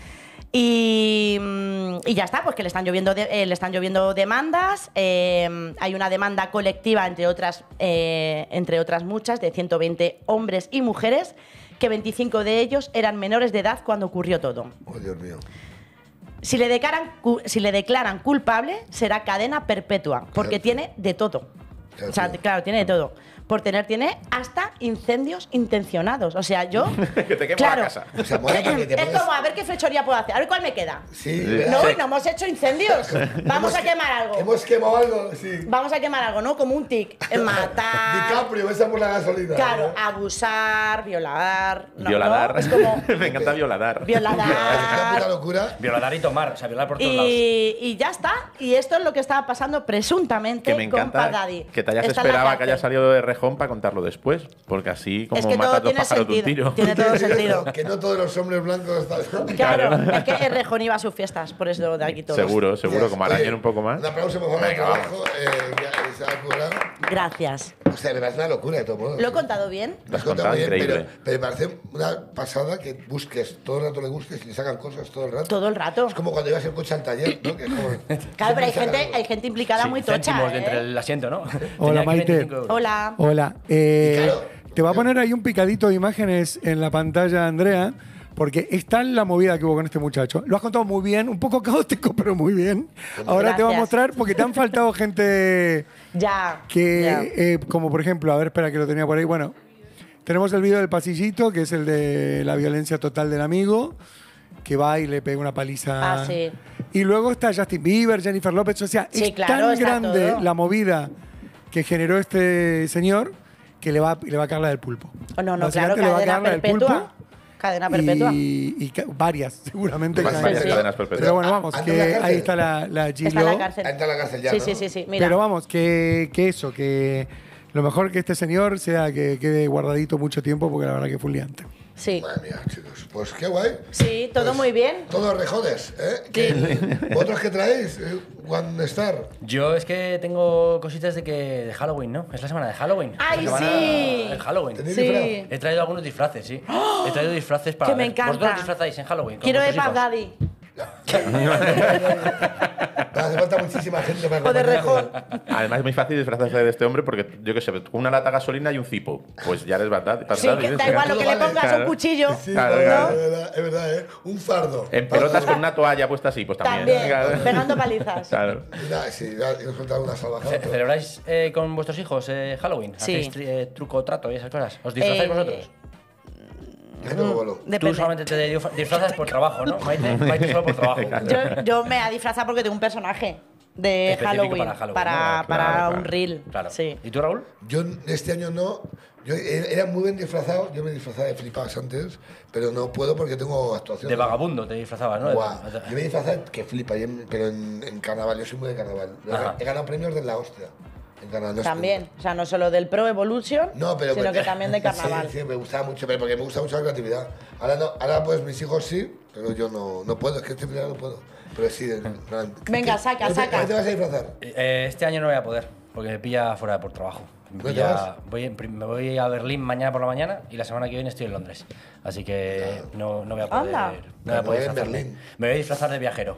Y ya está, pues que le están lloviendo demandas. Hay una demanda colectiva, entre otras muchas, de 120 hombres y mujeres, que 25 de ellos eran menores de edad cuando ocurrió todo. Oh, Dios mío. Si le declaran culpable, será cadena perpetua, porque Claro. tiene de todo. O sea, claro, tiene de todo. Tiene hasta incendios intencionados. O sea, yo. Que te quemo claro, la casa. O sea, mola porque te es pones- como a ver qué fechoría puedo hacer, a ver cuál me queda. Sí, Sí. ¿verdad? No, Sí. y no hemos hecho incendios. Vamos a quemar algo. Hemos quemado algo, sí. Vamos a quemar algo, ¿no? Como un tic. Matar. DiCaprio, esa por la gasolina. Claro, ¿no? abusar, violar. ¿no? Violadar. ¿no? Es como. Me encanta violadar. Es una puta Violadar. locura. Violar y tomar, o sea, violar por todos lados. Y ya está. Y esto es lo que estaba pasando presuntamente Que me con encanta Puff Daddy. que te hayas Está en la esperado que haya cárcel. salido de rejón para contarlo después. Porque así como Es que todo matas dos tiene pájaros de un sentido. tiro. Tiene todo sentido. Que no todos los hombres blancos están. Claro, es que el Rejón iba a sus fiestas, por eso de aquí todos. Seguro, como Oye, arañen un poco más. Un aplauso, por favor, al trabajo. Que se ha currado. Gracias. O sea, me parece una locura de todo modo. ¿Lo he contado bien? Lo has Lo has contado contado bien, increíble. pero me parece una pasada que busques, todo el rato le busques y le sacan cosas todo el rato. Todo el rato. Es como cuando llevas el coche al taller, ¿no? Que es como, Claro, pero siempre sacan algo. hay gente implicada Sí, muy tocha. céntimos de entre ¿eh? el asiento, ¿no? Hola, Tenía aquí Maite. 25 euros. Hola. Hola. claro, Te va a poner ahí un picadito de imágenes en la pantalla, Andrea, porque está la movida que hubo con este muchacho. Lo has contado muy bien, un poco caótico, pero muy bien. Ahora te voy a Gracias. mostrar, porque te han faltado gente Ya. que, ya. como por ejemplo, a ver, espera que lo tenía por ahí. Bueno, tenemos el vídeo del pasillito, que es el de la violencia total del amigo, que va y le pega una paliza. Ah, sí. Y luego está Justin Bieber, Jennifer López. O sea, Sí, es claro, tan está grande todo. la movida que generó este señor que le va a caer la del pulpo. Oh, no, claro, Básicamente le va a cadena caer la del perpetua. pulpo. Cadena perpetua. Varias, seguramente. Varias caen. sí. cadenas perpetuas. Pero bueno, vamos, ¿Anda en la que cárcel? ahí está la Está en la Gilo. cárcel. Entra a la cárcel ya, Sí, ¿no? sí, sí, sí. Mira. Pero vamos, que eso, que Lo mejor que este señor sea que quede guardadito mucho tiempo, porque la verdad que fue un liante. Sí. Madre mía, chicos. Pues qué guay. Sí, todo Pues, muy bien. Todos rejodes, ¿eh? ¿Vosotros qué traéis? One Star. Yo es que tengo cositas de Halloween, ¿no? Es la semana de Halloween. ¡Ay, La semana sí! de Halloween. ¿Tenéis Sí. disfraz? He traído algunos disfraces, sí. He traído disfraces para Que me ver. encanta. ¿Vosotros disfrazáis en Halloween? con Quiero de vuestros Puff hijos? Daddy. Hace falta muchísima gente para O de acompañarme. rejón. Además es muy fácil disfrazarse de este hombre porque, yo qué sé, con una lata de gasolina y un cipo. Pues ya eres verdad. Sí, que da igual lo que le Vale, pongas, claro. un cuchillo. Sí, Claro, no, claro. es verdad, ¿eh? Un fardo. En pelotas con una toalla puesta así, pues también. También, Claro. pegando palizas. Claro. Mira, sí, y nos falta una salvajada. ¿Celebráis con vuestros hijos Halloween? Sí. ¿Hacéis truco, trato y esas cosas? ¿Os disfrazáis vosotros? Yo tengo vuelo. Tú Depende. solamente te disfrazas por trabajo, ¿no? Maite solo por trabajo. Yo me he disfrazado porque tengo un personaje de Específico Halloween. para Halloween, Para, ¿no? para Claro, un reel. Claro. Sí. ¿Y tú, Raúl? Yo este año no. Yo era muy bien disfrazado. Yo me disfrazaba de flipas antes, pero no puedo porque tengo actuación. De vagabundo te disfrazabas, ¿no? Guau. Yo me disfrazaba que flipa, pero en carnaval. Yo soy muy de carnaval. Ajá. He ganado premios de la hostia. En carnaval. No es También. O sea, no solo del Pro Evolution, No, pero sino que también de carnaval. Sí, me gustaba mucho, pero porque me gusta mucho la creatividad. Ahora no, ahora pues mis hijos sí, pero yo no puedo, es que este final no puedo. Pero sí, Venga, saca, ¿Qué saca. te vas a disfrazar? Este año no voy a poder, porque me pilla fuera por trabajo. ¿Dónde te vas? Me voy a Berlín mañana por la mañana y la semana que viene estoy en Londres. Así que no voy a poder. Anda. No voy a poder Pero en disfrazarme. Berlín. Me voy a disfrazar de viajero.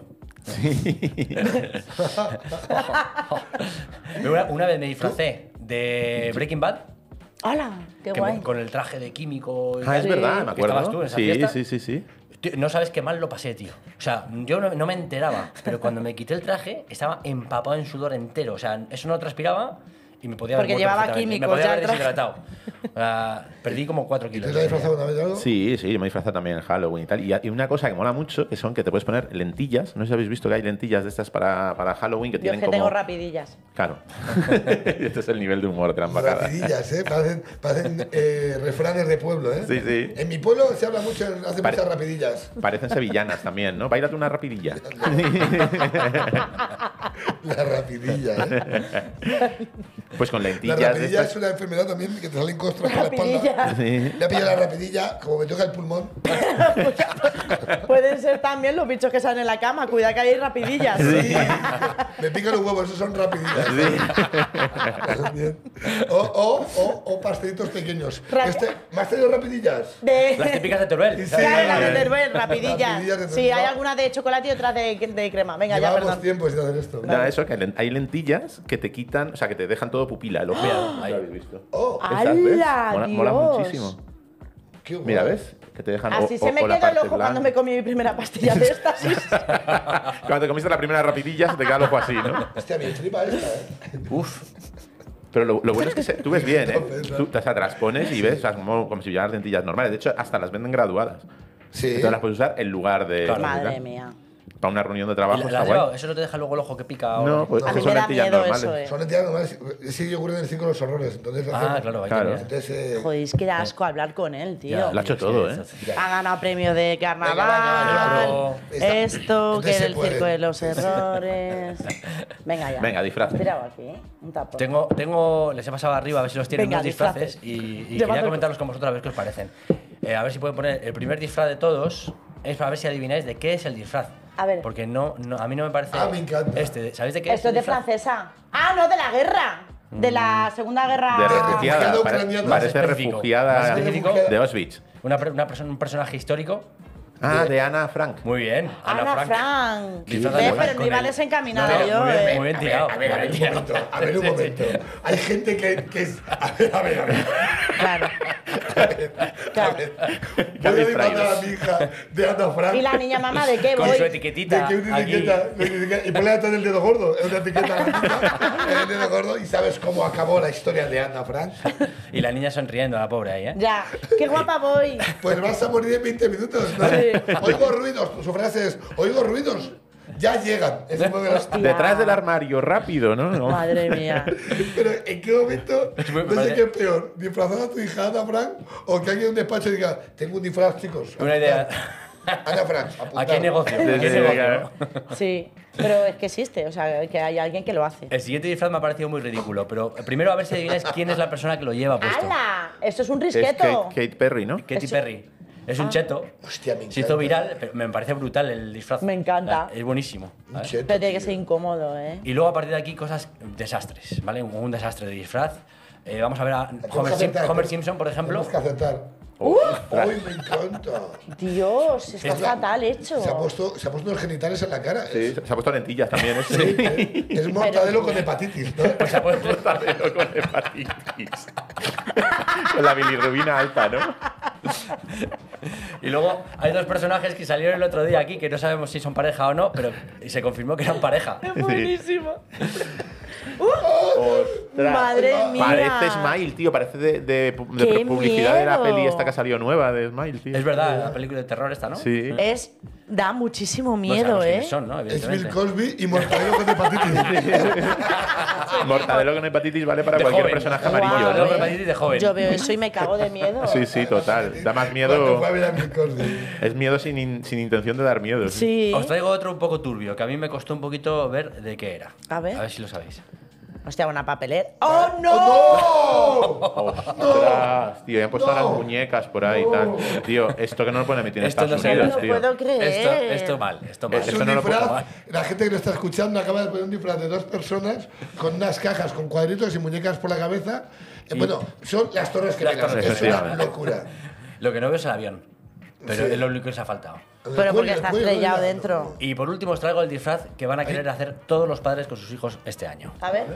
Una vez me disfracé de Breaking Bad. ¡Hala! ¡Qué que guay! con el traje de químico. Y Ah, es tal. verdad, me Que estabas acuerdo. tú en esa Sí, fiesta. sí, sí, sí. Tío, no sabes qué mal lo pasé, tío. O sea, yo no me enteraba, pero cuando me quité el traje estaba empapado en sudor entero. O sea, eso no transpiraba y me podía haber Porque muerto llevaba perfectamente. químicos Me podía ya haber el traje. deshidratado. O sea, perdí como 4 ¿Tú kilos. te has disfrazado una vez de algo? Sí, sí, yo me he disfrazado también en Halloween y tal. Y una cosa que mola mucho, que son que te puedes poner lentillas. No sé si habéis visto que hay lentillas de estas para Halloween que Yo es tienen que como... tengo rapidillas. Claro. Este es el nivel de humor de la embajada. Rapidillas, ¿eh? Parecen refranes de pueblo, ¿eh? Sí, sí. En mi pueblo se habla mucho, hace Pare- muchas rapidillas. Parecen sevillanas también, ¿no? Báilate una rapidilla. La rapidilla, ¿eh? Pues con La lentillas de rapidilla estas... es una enfermedad también que te salen costras por la espalda. Rapidilla. Sí. Le ha pillado la rapidilla, como me toca el pulmón. Pueden ser también los bichos que salen en la cama. Cuidado que hay rapidillas. Sí. Me pican los huevos, esos son rapidillas. Bien. O pastelitos pequeños. ¿Me has traído rapidillas? Las típicas de Teruel. Sí. Claro, las de Teruel, rapidillas. Rapidillas de Sí, Teruel. hay algunas de chocolate y otras de crema. Venga, ya, Llevábamos perdón. tiempo sin hacer esto. Nada, eso, que hay lentillas que te quitan, o sea, que te dejan todo pupila, el ojo. Ahí lo habéis visto. Oh, Esas, ¿ves? ¡Hala, Mola Dios! muchísimo. qué guay. Mira, ¿ves? Que te dejan Así se me la quedó el parte ojo cuando blanca. me comí mi primera pastilla de estas. Cuando te comiste la primera rapidilla, se te queda el ojo así, ¿no? Hostia, me flipa esta, ¿eh? Uf. Pero lo bueno es que tú ves bien, ¿eh? Tú o sea, te las pones y ves, o sea, como si llevaras lentillas normales. De hecho, hasta las venden graduadas. Sí. Entonces las puedes usar en lugar de... Madre mía. Para una reunión de ¿Y trabajo la está has guay. llevado? ¿Eso no te deja luego el ojo que pica? o No, no? pues A que mí son me da lentillas miedo normales. eso, ¿eh? Son entidades normales. Sí, ocurre en el Circo de los Horrores. Entonces, Claro, ahí Claro. también. Entonces, Joder, es que da asco hablar con él, tío. Ya, Lo ha hecho tío, todo, es ¿eh? que Ha ganado premio de Venga, va, carnaval. Está- Esto, que entonces era se el puede. circo de los errores. Venga ya. Venga, disfraces. Tirado aquí, un tapo. Les he pasado arriba a ver si los tienen Venga, unos disfraces disfraces. y Llevando quería el- comentarlos con vosotros a ver qué os parecen. A ver si pueden poner el primer disfraz de todos, es para ver si adivináis de qué es el disfraz. A ver. Porque a mí no me parece. Ah, me encanta. ¿Sabéis de qué Esto es el de disfraz? francesa. Ah, no, de la guerra. De la Segunda Guerra. De refugiada. Refugiado Parece ucraniano. parece Específico. refugiada Más específico. de Auschwitz. Un personaje histórico. Ah, de Ana Frank. Muy bien. Ana Frank. Disfrazada Ve, de pero con no iba el- desencaminada No, yo, muy bien, eh. muy bien tirado. A ver, muy bien un tirado. momento. A ver, un Sí, sí. momento. Hay gente que es. A ver. Claro. A Claro. ver. ¿Qué Voy a habéis disfrazar traído? a mi hija de Ana Frank. Y la niña mamá, ¿de qué Con voy? su ¿De etiquetita. qué una aquí. etiqueta? Y ponle atrás el dedo gordo. Es una etiqueta a la niña, el dedo gordo. Y sabes cómo acabó la historia de Ana Frank. Y la niña sonriendo, la pobre ahí, ¿eh? Ya. Qué guapa voy. Pues vas a morir en 20 minutos, ¿no? Sí. Oigo ruidos. Su frase es: oigo ruidos. Ya llegan. Ese fue de las- Detrás del armario, rápido, ¿no? Madre mía. Pero ¿en qué momento? muy- No sé qué es peor, disfrazar a tu hija Ana Frank o que alguien en un despacho diga, tengo un disfraz, chicos. Una idea. Ana Frank, Aquí hay negocio. Aquí hay Sí, negocio. claro. Sí, pero es que existe, o sea, que hay alguien que lo hace. El siguiente disfraz me ha parecido muy ridículo, pero primero a ver si adivináis quién es la persona que lo lleva puesto. ¡Hala! Esto es un Es risqueto. Kate Perry, ¿no? Katy Eso- Perry. Es un cheto. Hostia, me Se hizo encanta. viral, pero me parece brutal el disfraz. Me encanta. Es buenísimo. Un ¿vale? cheto, Pero tiene que tío. ser incómodo, ¿eh? Y luego a partir de aquí cosas desastres, ¿vale? Un desastre de disfraz. Vamos a ver a Tenemos Homer, que acertar, Homer Simpson, por ejemplo. Tenemos que acertar. Ostras. ¡Uy, me encanta! Dios, está Es la- fatal hecho. Se ha puesto unos genitales en la cara. Sí, se ha puesto lentillas también. Es mortadelo con hepatitis, ¿no? Pues se ha puesto- Mortadelo con hepatitis. Con la bilirrubina alta, ¿no? Y luego hay dos personajes que salieron el otro día aquí que no sabemos si son pareja o no, pero se confirmó que eran pareja. Es buenísimo. Ostras. Madre mía. Parece Smile, tío. Parece de ¡Qué publicidad de la miedo! peli esta que ha salido nueva de Smile, tío. Es verdad, la película de terror esta, ¿no? Sí. Da muchísimo No miedo, sabemos ¿eh? quiénes son, ¿no? Es Bill Evidentemente. Cosby y mortadelo con hepatitis. Mortadelo con hepatitis vale para De cualquier joven. personaje Guau, amarillo, Mortadelo ¿no? con hepatitis de joven. Yo veo eso y me cago de miedo. Sí, sí, total. Da más ¿Cuánto miedo. fue a ver a Bill Cosby? Es miedo sin intención de dar miedo. Sí. Os traigo otro un poco turbio, que a mí me costó un poquito ver de qué era. A ver. A ver si lo sabéis. Hostia, una papelera. ¡Oh, no! ¡Oh, Ostras, tío, ya han puesto No. las muñecas por ahí y tal. Tío, esto que no lo pueden emitir en Esto Estados no se Unidos, No puede. tío. puedo creer. Esto mal, esto mal. Es Eso un no lo puedo disfraz. tomar. La gente que lo está escuchando acaba de poner un disfraz de dos personas con unas cajas con cuadritos y muñecas por la cabeza. Bueno, son las Torres Las Gemelas. Torres Es una Gemelas. locura. Lo que no veo es el avión. Pero Sí. es lo único que se ha faltado. Pero porque está estrellado dentro. Y por último os traigo el disfraz que van a querer hacer todos los padres con sus hijos este año. A ver.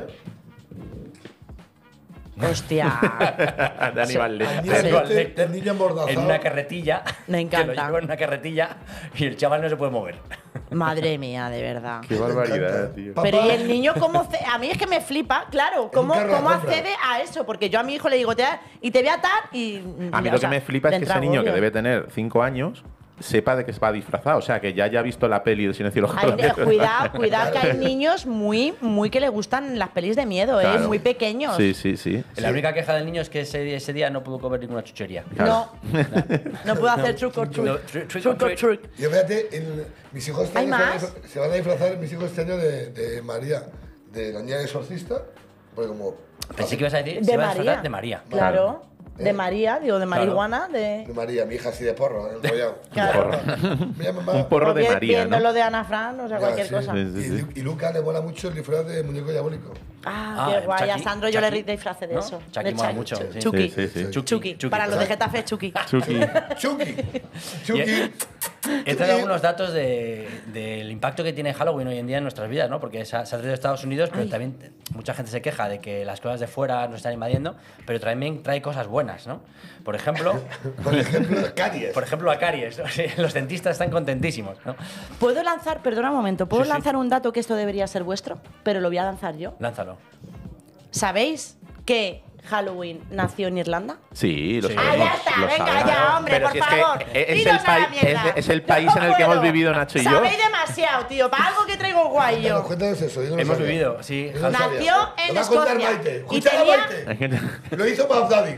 Hostia. De Aníbal Al Lecter. niño Aníbal este, Lecter el niño amordazado. En una carretilla. Me Que encanta. lo lleva en una carretilla y el chaval no se puede mover. Madre mía, de verdad. Qué barbaridad, tío. Pa- Pero ¿y el niño cómo? A mí es que me flipa, claro. ¿Cómo, carro de cómo compra. accede a eso? Porque yo a mi hijo le digo, y te voy a atar y. A mí o lo que sea, me flipa le es que entra ese niño que agobio. debe tener 5 años sepa de que se va disfrazado. O sea, que ya haya visto la peli de Silencio de los Ay, Corderos. cuidado, que hay niños muy que le gustan las pelis de miedo, Claro. muy pequeños. Sí, sí, sí. La única queja del niño es que ese día no pudo comer ninguna chuchería. Claro. No puedo hacer truc or treat. No, trick or Truc or treat. treat. Yo fíjate, mis hijos este ¿Hay año más? se van a disfrazar, mis hijos este año de María, de la niña exorcista, porque como Pensé que ibas a decir De se iba a María. disfrazar de María. Claro. De María, digo, de marihuana, de María, mi hija así de porro, enrollado. Claro. Me llama mamá. Un porro de María, Viendo ¿no? lo de Ana Fran, o sea, Ya, cualquier sí. cosa. Sí, sí, sí. Y Luca le mola mucho el disfraz de muñeco diabólico. Ah, qué el guay. A Chucky, Sandro yo le Chucky, disfrace de ¿no? eso. Chucky De mola Chucky. mucho, sí. Chucky. Sí, sí, sí. Chucky. Chucky. Para los de Getafe, Chucky. Chucky. Chucky. Chucky. He traído algunos datos del impacto que tiene Halloween hoy en día en nuestras vidas, ¿no? Porque se ha traído de Estados Unidos, pero también mucha gente se queja de que las cosas de fuera nos están invadiendo, pero también trae cosas buenas, ¿no? Por ejemplo, Por ejemplo, caries. la caries. ¿no? Sí, los dentistas están contentísimos, ¿no? ¿Puedo lanzar, perdona un momento, ¿puedo Sí, sí. lanzar un dato que esto debería ser vuestro? Pero lo voy a lanzar yo. Lánzalo. ¿Sabéis que Halloween nació en Irlanda? Sí, lo Sí. sabemos. Ah, ya está, lo venga sabemos. ya, hombre, Pero por si es favor. que es Iros el, a la país, mierda. es el Yo país no en el que puedo. hemos vivido Nacho y yo. Sabéis demasiado, tío, para algo que traigo guay yo. Cuéntanos eso. Yo no lo Hemos sabía. vivido, sí. Yo no lo sabía. Nació en Lo va a contar Escocia. Maite. Y Escucha tenía- Maite. Lo hizo Puff Daddy.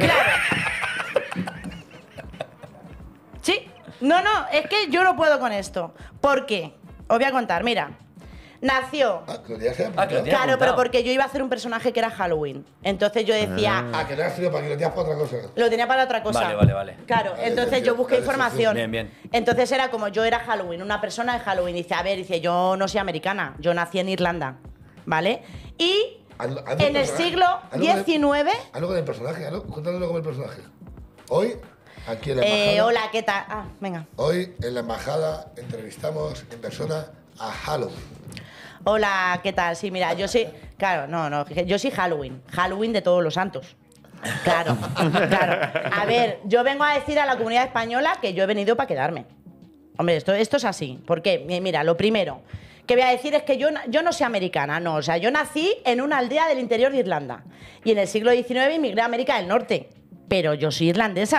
Sí, no, es que yo no puedo con esto. ¿Por qué? Os voy a contar, mira. Nació. Ah, que lo tenías que Ah, que lo apuntar. tienes Claro, pero apuntado. porque yo iba a hacer un personaje que era Halloween. Entonces yo decía, Ah, que no has tenido para que lo tenías para otra cosa. lo tenía para otra cosa. Vale. Claro, Vale, entonces yo busqué vale, información. Bien, bien. Entonces era como yo era Halloween, una persona de Halloween. Dice, a ver, dice, yo no soy americana, yo nací en Irlanda. ¿Vale? Y Hazlo en el personaje. siglo XIX. Hazlo con el personaje, cuéntanoslo con el personaje. Hoy, aquí en la embajada. Hola, ¿qué tal? Ah, venga. Hoy en la embajada entrevistamos en persona a Halloween. Hola, ¿qué tal? Sí, mira, yo sí. Claro, no, yo sí Halloween. Halloween de todos los santos. Claro, claro. A ver, yo vengo a decir a la comunidad española que yo he venido para quedarme. Hombre, esto es así. ¿Por qué? Mira, lo primero que voy a decir es que yo no soy americana, no. O sea, yo nací en una aldea del interior de Irlanda. Y en el siglo XIX emigré a América del Norte. Pero yo soy irlandesa.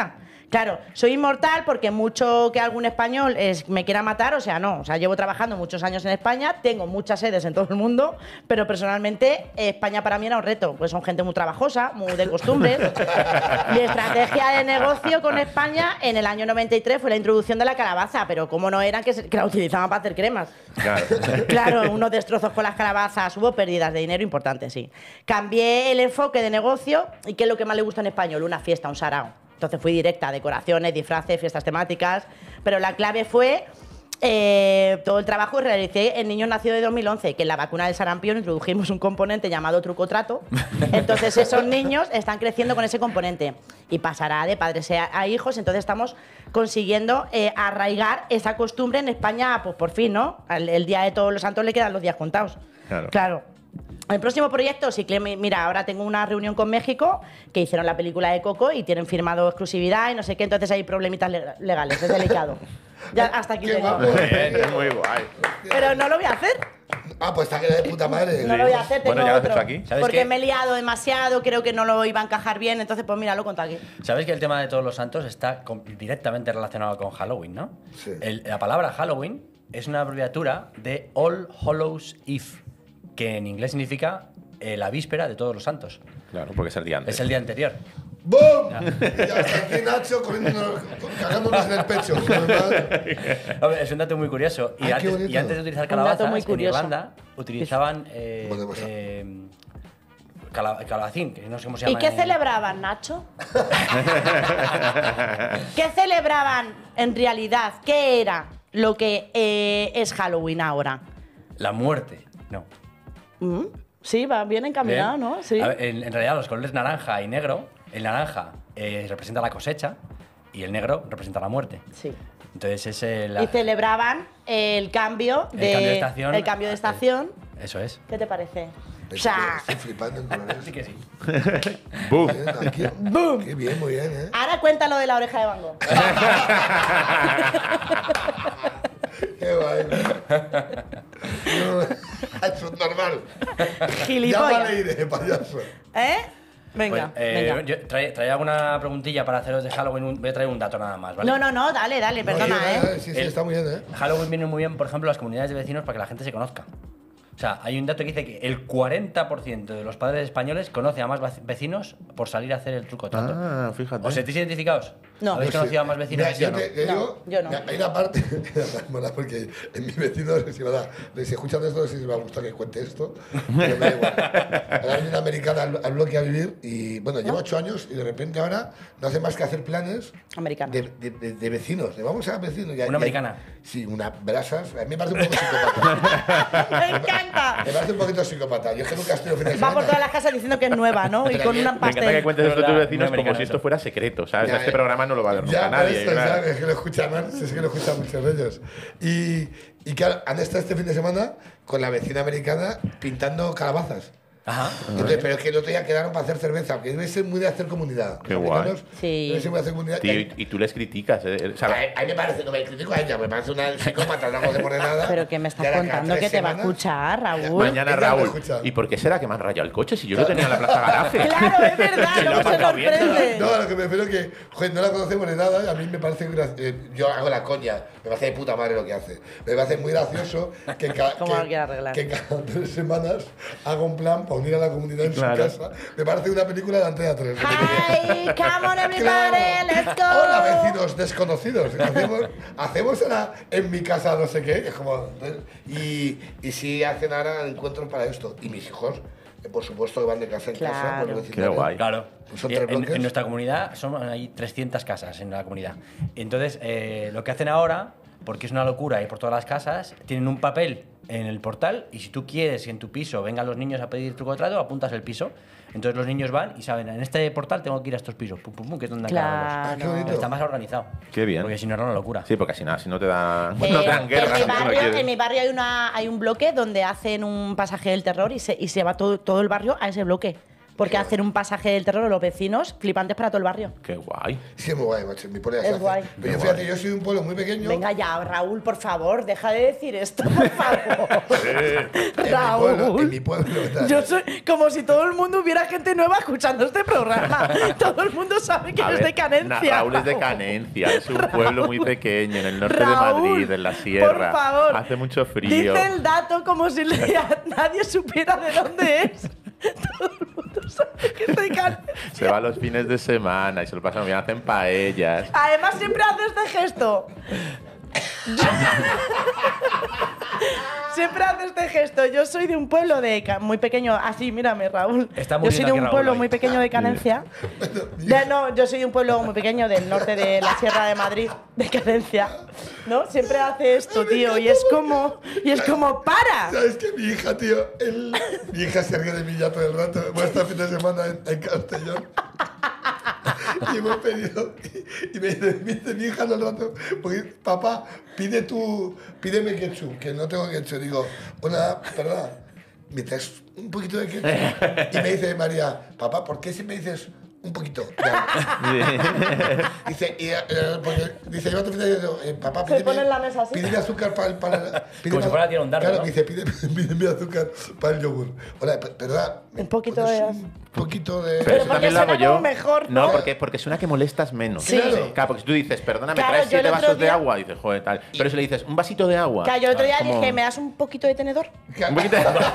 Claro, soy inmortal porque mucho que algún español me quiera matar, o sea, no. O sea, llevo trabajando muchos años en España, tengo muchas sedes en todo el mundo, pero personalmente España para mí era un reto, pues son gente muy trabajosa, muy de costumbres. Mi estrategia de negocio con España en el año 93 fue la introducción de la calabaza, pero como no eran que la utilizaban para hacer cremas. Claro. Claro, unos destrozos con las calabazas, hubo pérdidas de dinero importantes, sí. Cambié el enfoque de negocio y ¿qué es lo que más le gusta en español? Una fiesta, un sarao. Entonces fui directa, decoraciones, disfraces, fiestas temáticas, pero la clave fue todo el trabajo que realicé en Niños Nacidos de 2011, que en la vacuna del sarampión introdujimos un componente llamado truco-trato. Entonces esos niños están creciendo con ese componente y pasará de padres a hijos, entonces estamos consiguiendo arraigar esa costumbre en España, pues por fin, ¿no? El Día de Todos los Santos le quedan los días contados. Claro. El próximo proyecto, sí que mira, ahora tengo una reunión con México que hicieron la película de Coco y tienen firmado exclusividad y no sé qué, entonces hay problemitas legales, es delicado. Ya hasta aquí llego. Es muy guay. Pero no lo voy a hacer. Ah, pues está que de puta madre. No lo voy a hacer, tengo Bueno, ya lo has otro. hecho aquí. ¿Sabes Porque qué? me he liado demasiado, creo que no lo iba a encajar bien, entonces pues mira, lo cuento aquí. ¿Sabes que el tema de Todos los Santos está directamente relacionado con Halloween, no? Sí. La palabra Halloween es una abreviatura de All Hallows Eve, que en inglés significa la víspera de Todos los Santos. Claro, porque es el día antes. Es el día anterior. ¡Bum! Y hasta aquí Nacho cagándonos en el pecho. Hombre, es un dato muy curioso. Y, Ay, qué antes, bonito. y antes de utilizar Un dato calabazas, muy en curioso. Irlanda utilizaban Buena cosa. calabacín, que no sé cómo se llama. ¿Y qué en- celebraban, Nacho? ¿Qué celebraban en realidad? ¿Qué era lo que es Halloween ahora? La muerte. No. Sí, va bien encaminado, Bien. ¿no? Sí. A ver, en realidad, los colores naranja y negro, el naranja representa la cosecha y el negro representa la muerte. Sí. Entonces es Y celebraban el cambio de estación. el cambio de estación. Eso es. ¿Qué te parece? O sea, Estoy flipando en colores. Sí que sí. ¡Bum! Bien, aquí. Qué bien, muy bien, ¿eh? ahora cuéntalo de la oreja de Van Gogh. Qué guay. No, eso es normal. Ya Gilipollas. vale iré, payaso. ¿Eh? Venga, Pues, venga. yo traía alguna preguntilla para haceros de Halloween. Voy a traer un dato nada más, ¿vale? No, dale, perdona, Sí, sí, está muy bien, ¿eh? Halloween viene muy bien, por ejemplo, las comunidades de vecinos para que la gente se conozca. O sea, hay un dato que dice que el 40% de los padres españoles conoce a más vecinos por salir a hacer el truco trato. Ah, fíjate. ¿Os sentís identificados? No. ¿Habéis No sé. conocido a más vecinos Mira, que sí o yo no? te No, digo, yo no. mira, hay una parte, mola porque en mi vecino, si escuchan esto, no sé si me va a gustar que cuente esto, pero me da igual. Ahora viene una americana al bloque a vivir y, bueno, lleva 8 años y de repente ahora no hace más que hacer planes Americana. de vecinos, de vamos a vecinos. ¿Una americana? Sí, una brasas. A mí me parece un poco psicópata. Me encanta. Me parece un poquito psicópata. Yo es que nunca estoy fin de Va semana. por todas las casas diciendo que es nueva, ¿no? Y Pero con ya- una Me encanta que pastel. cuentes esto a tus Muy vecinos como americano si esto eso. fuera secreto, ¿sabes? Ya, Este programa no lo va a ver nunca Ya, por nadie. esto, claro. ¿sabes? Es que lo escuchan más, es que lo escuchan muchos de ellos. Y claro, han estado este fin de semana con la vecina americana pintando calabazas. Ajá. Entonces, pero es que el otro día quedaron para hacer cerveza, porque debe ser muy de hacer comunidad. Qué Los guay. americanos Sí. Debe ser muy de hacer comunidad. Tío, y tú les criticas, ¿eh? O sea, A mí me parece, no me critico a ella, me parece una psicópata, no hago de poner nada. Pero que me Y estás ahora contando cada que 3 te va a semanas- escuchar, Raúl. mañana, ella me Raúl. escucha. ¿Y por qué será que me han rayado el coche si yo lo tenía en la plaza garaje? Claro, es verdad, Sí, lo no ha se pasado bien, sorprende. No, a lo que me refiero es que, joder, no la conocemos de nada y a mí me parece yo hago la coña, me parece de puta madre lo que hace. Me parece muy gracioso que ¿Cómo lo quiere arreglar? que cada 3 semanas haga un plan para unir a la comunidad en Claro. su casa. Me parece una película de Antena 3. Hi, come on everybody, Claro. let's go. Hola, vecinos desconocidos. Hacemos ahora en mi casa no sé qué. Es como, y sí hacen ahora encuentros para esto. Y mis hijos, por supuesto, que van de casa en casa. Claro. Por el Qué vecindario. guay. Claro. Pues son Y 3 bloques. en nuestra comunidad hay 300 casas en la comunidad. Entonces, lo que hacen ahora, porque es una locura ir por todas las casas, tienen un papel en el portal y si tú quieres que en tu piso vengan los niños a pedir truco de trato, apuntas el piso. Entonces los niños van y saben, en este portal tengo que ir a estos pisos, pum, pum, pum, que es donde han quedado los. Ah, qué Claro. bonito. Está más organizado. Qué bien. Porque si no era una locura. Sí, porque si no te dan, no te dan guerra. si tú no quieres. En mi barrio hay un bloque donde hacen un pasaje del terror y se va todo el barrio a ese bloque. Porque hacen un pasaje del terror a los vecinos flipantes para todo el barrio. Qué guay. Sí, es muy guay, macho. En mi pueblo ya Es se hace. guay. Pero yo, fíjate, yo soy de un pueblo muy pequeño. Venga ya, Raúl, por favor, deja de decir esto, por favor. En mi pueblo. Tal. Yo soy como si todo el mundo hubiera gente nueva escuchando este programa. Todo el mundo sabe que A es ver, de Canencia. Raúl es de Canencia, es un pueblo muy pequeño en el norte Raúl, de Madrid, en la sierra. Por favor. Hace mucho frío. Dice el dato como si nadie supiera de dónde es. Todo el mundo sabe que es de Canencia. Se va los fines de semana y se lo pasan bien, hacen paellas. Además, siempre hace este gesto. Siempre hace este gesto. Yo soy de un pueblo muy pequeño. Así, mírame, Raúl. Está muy Yo soy bien de aquí un Raúl pueblo hoy. muy pequeño de Canencia. No, yo soy de un pueblo muy pequeño del norte de la Sierra de Madrid, de Canencia. ¿No? Siempre hace esto, tío. Y es como, ¡para! ¿Sabes qué? Mi hija, tío, mi hija se ríe de mí ya todo el rato. Voy a estar fin de semana en Castellón. Y hemos pedido. Y me dice mi hija todo el rato, porque, papá, pídeme ketchup, que no tengo ketchup. Digo, perdón, ¿me traes un poquito de ketchup? Y me dice María, papá, ¿por qué si me dices un poquito? Dice, dice, yo te pido, papá, Se pone en la mesa así. pídeme azúcar para Como si fuera a tirar un dardo, Claro, ¿no? dice, pídeme azúcar para el yogur. Hola, ¿verdad? Un poquito ¿Pones de- un poquito de... Pero eso porque también lo hago suena yo. como mejor, ¿no? porque suena que molestas menos. Sí. Claro. Porque si tú dices, perdona, me Claro, traes yo 7 el otro vasos de día- agua, dices, joder, tal. Pero si le dices, un vasito de agua. Que yo el otro día como- dije, ¿me das un poquito de tenedor? Un poquito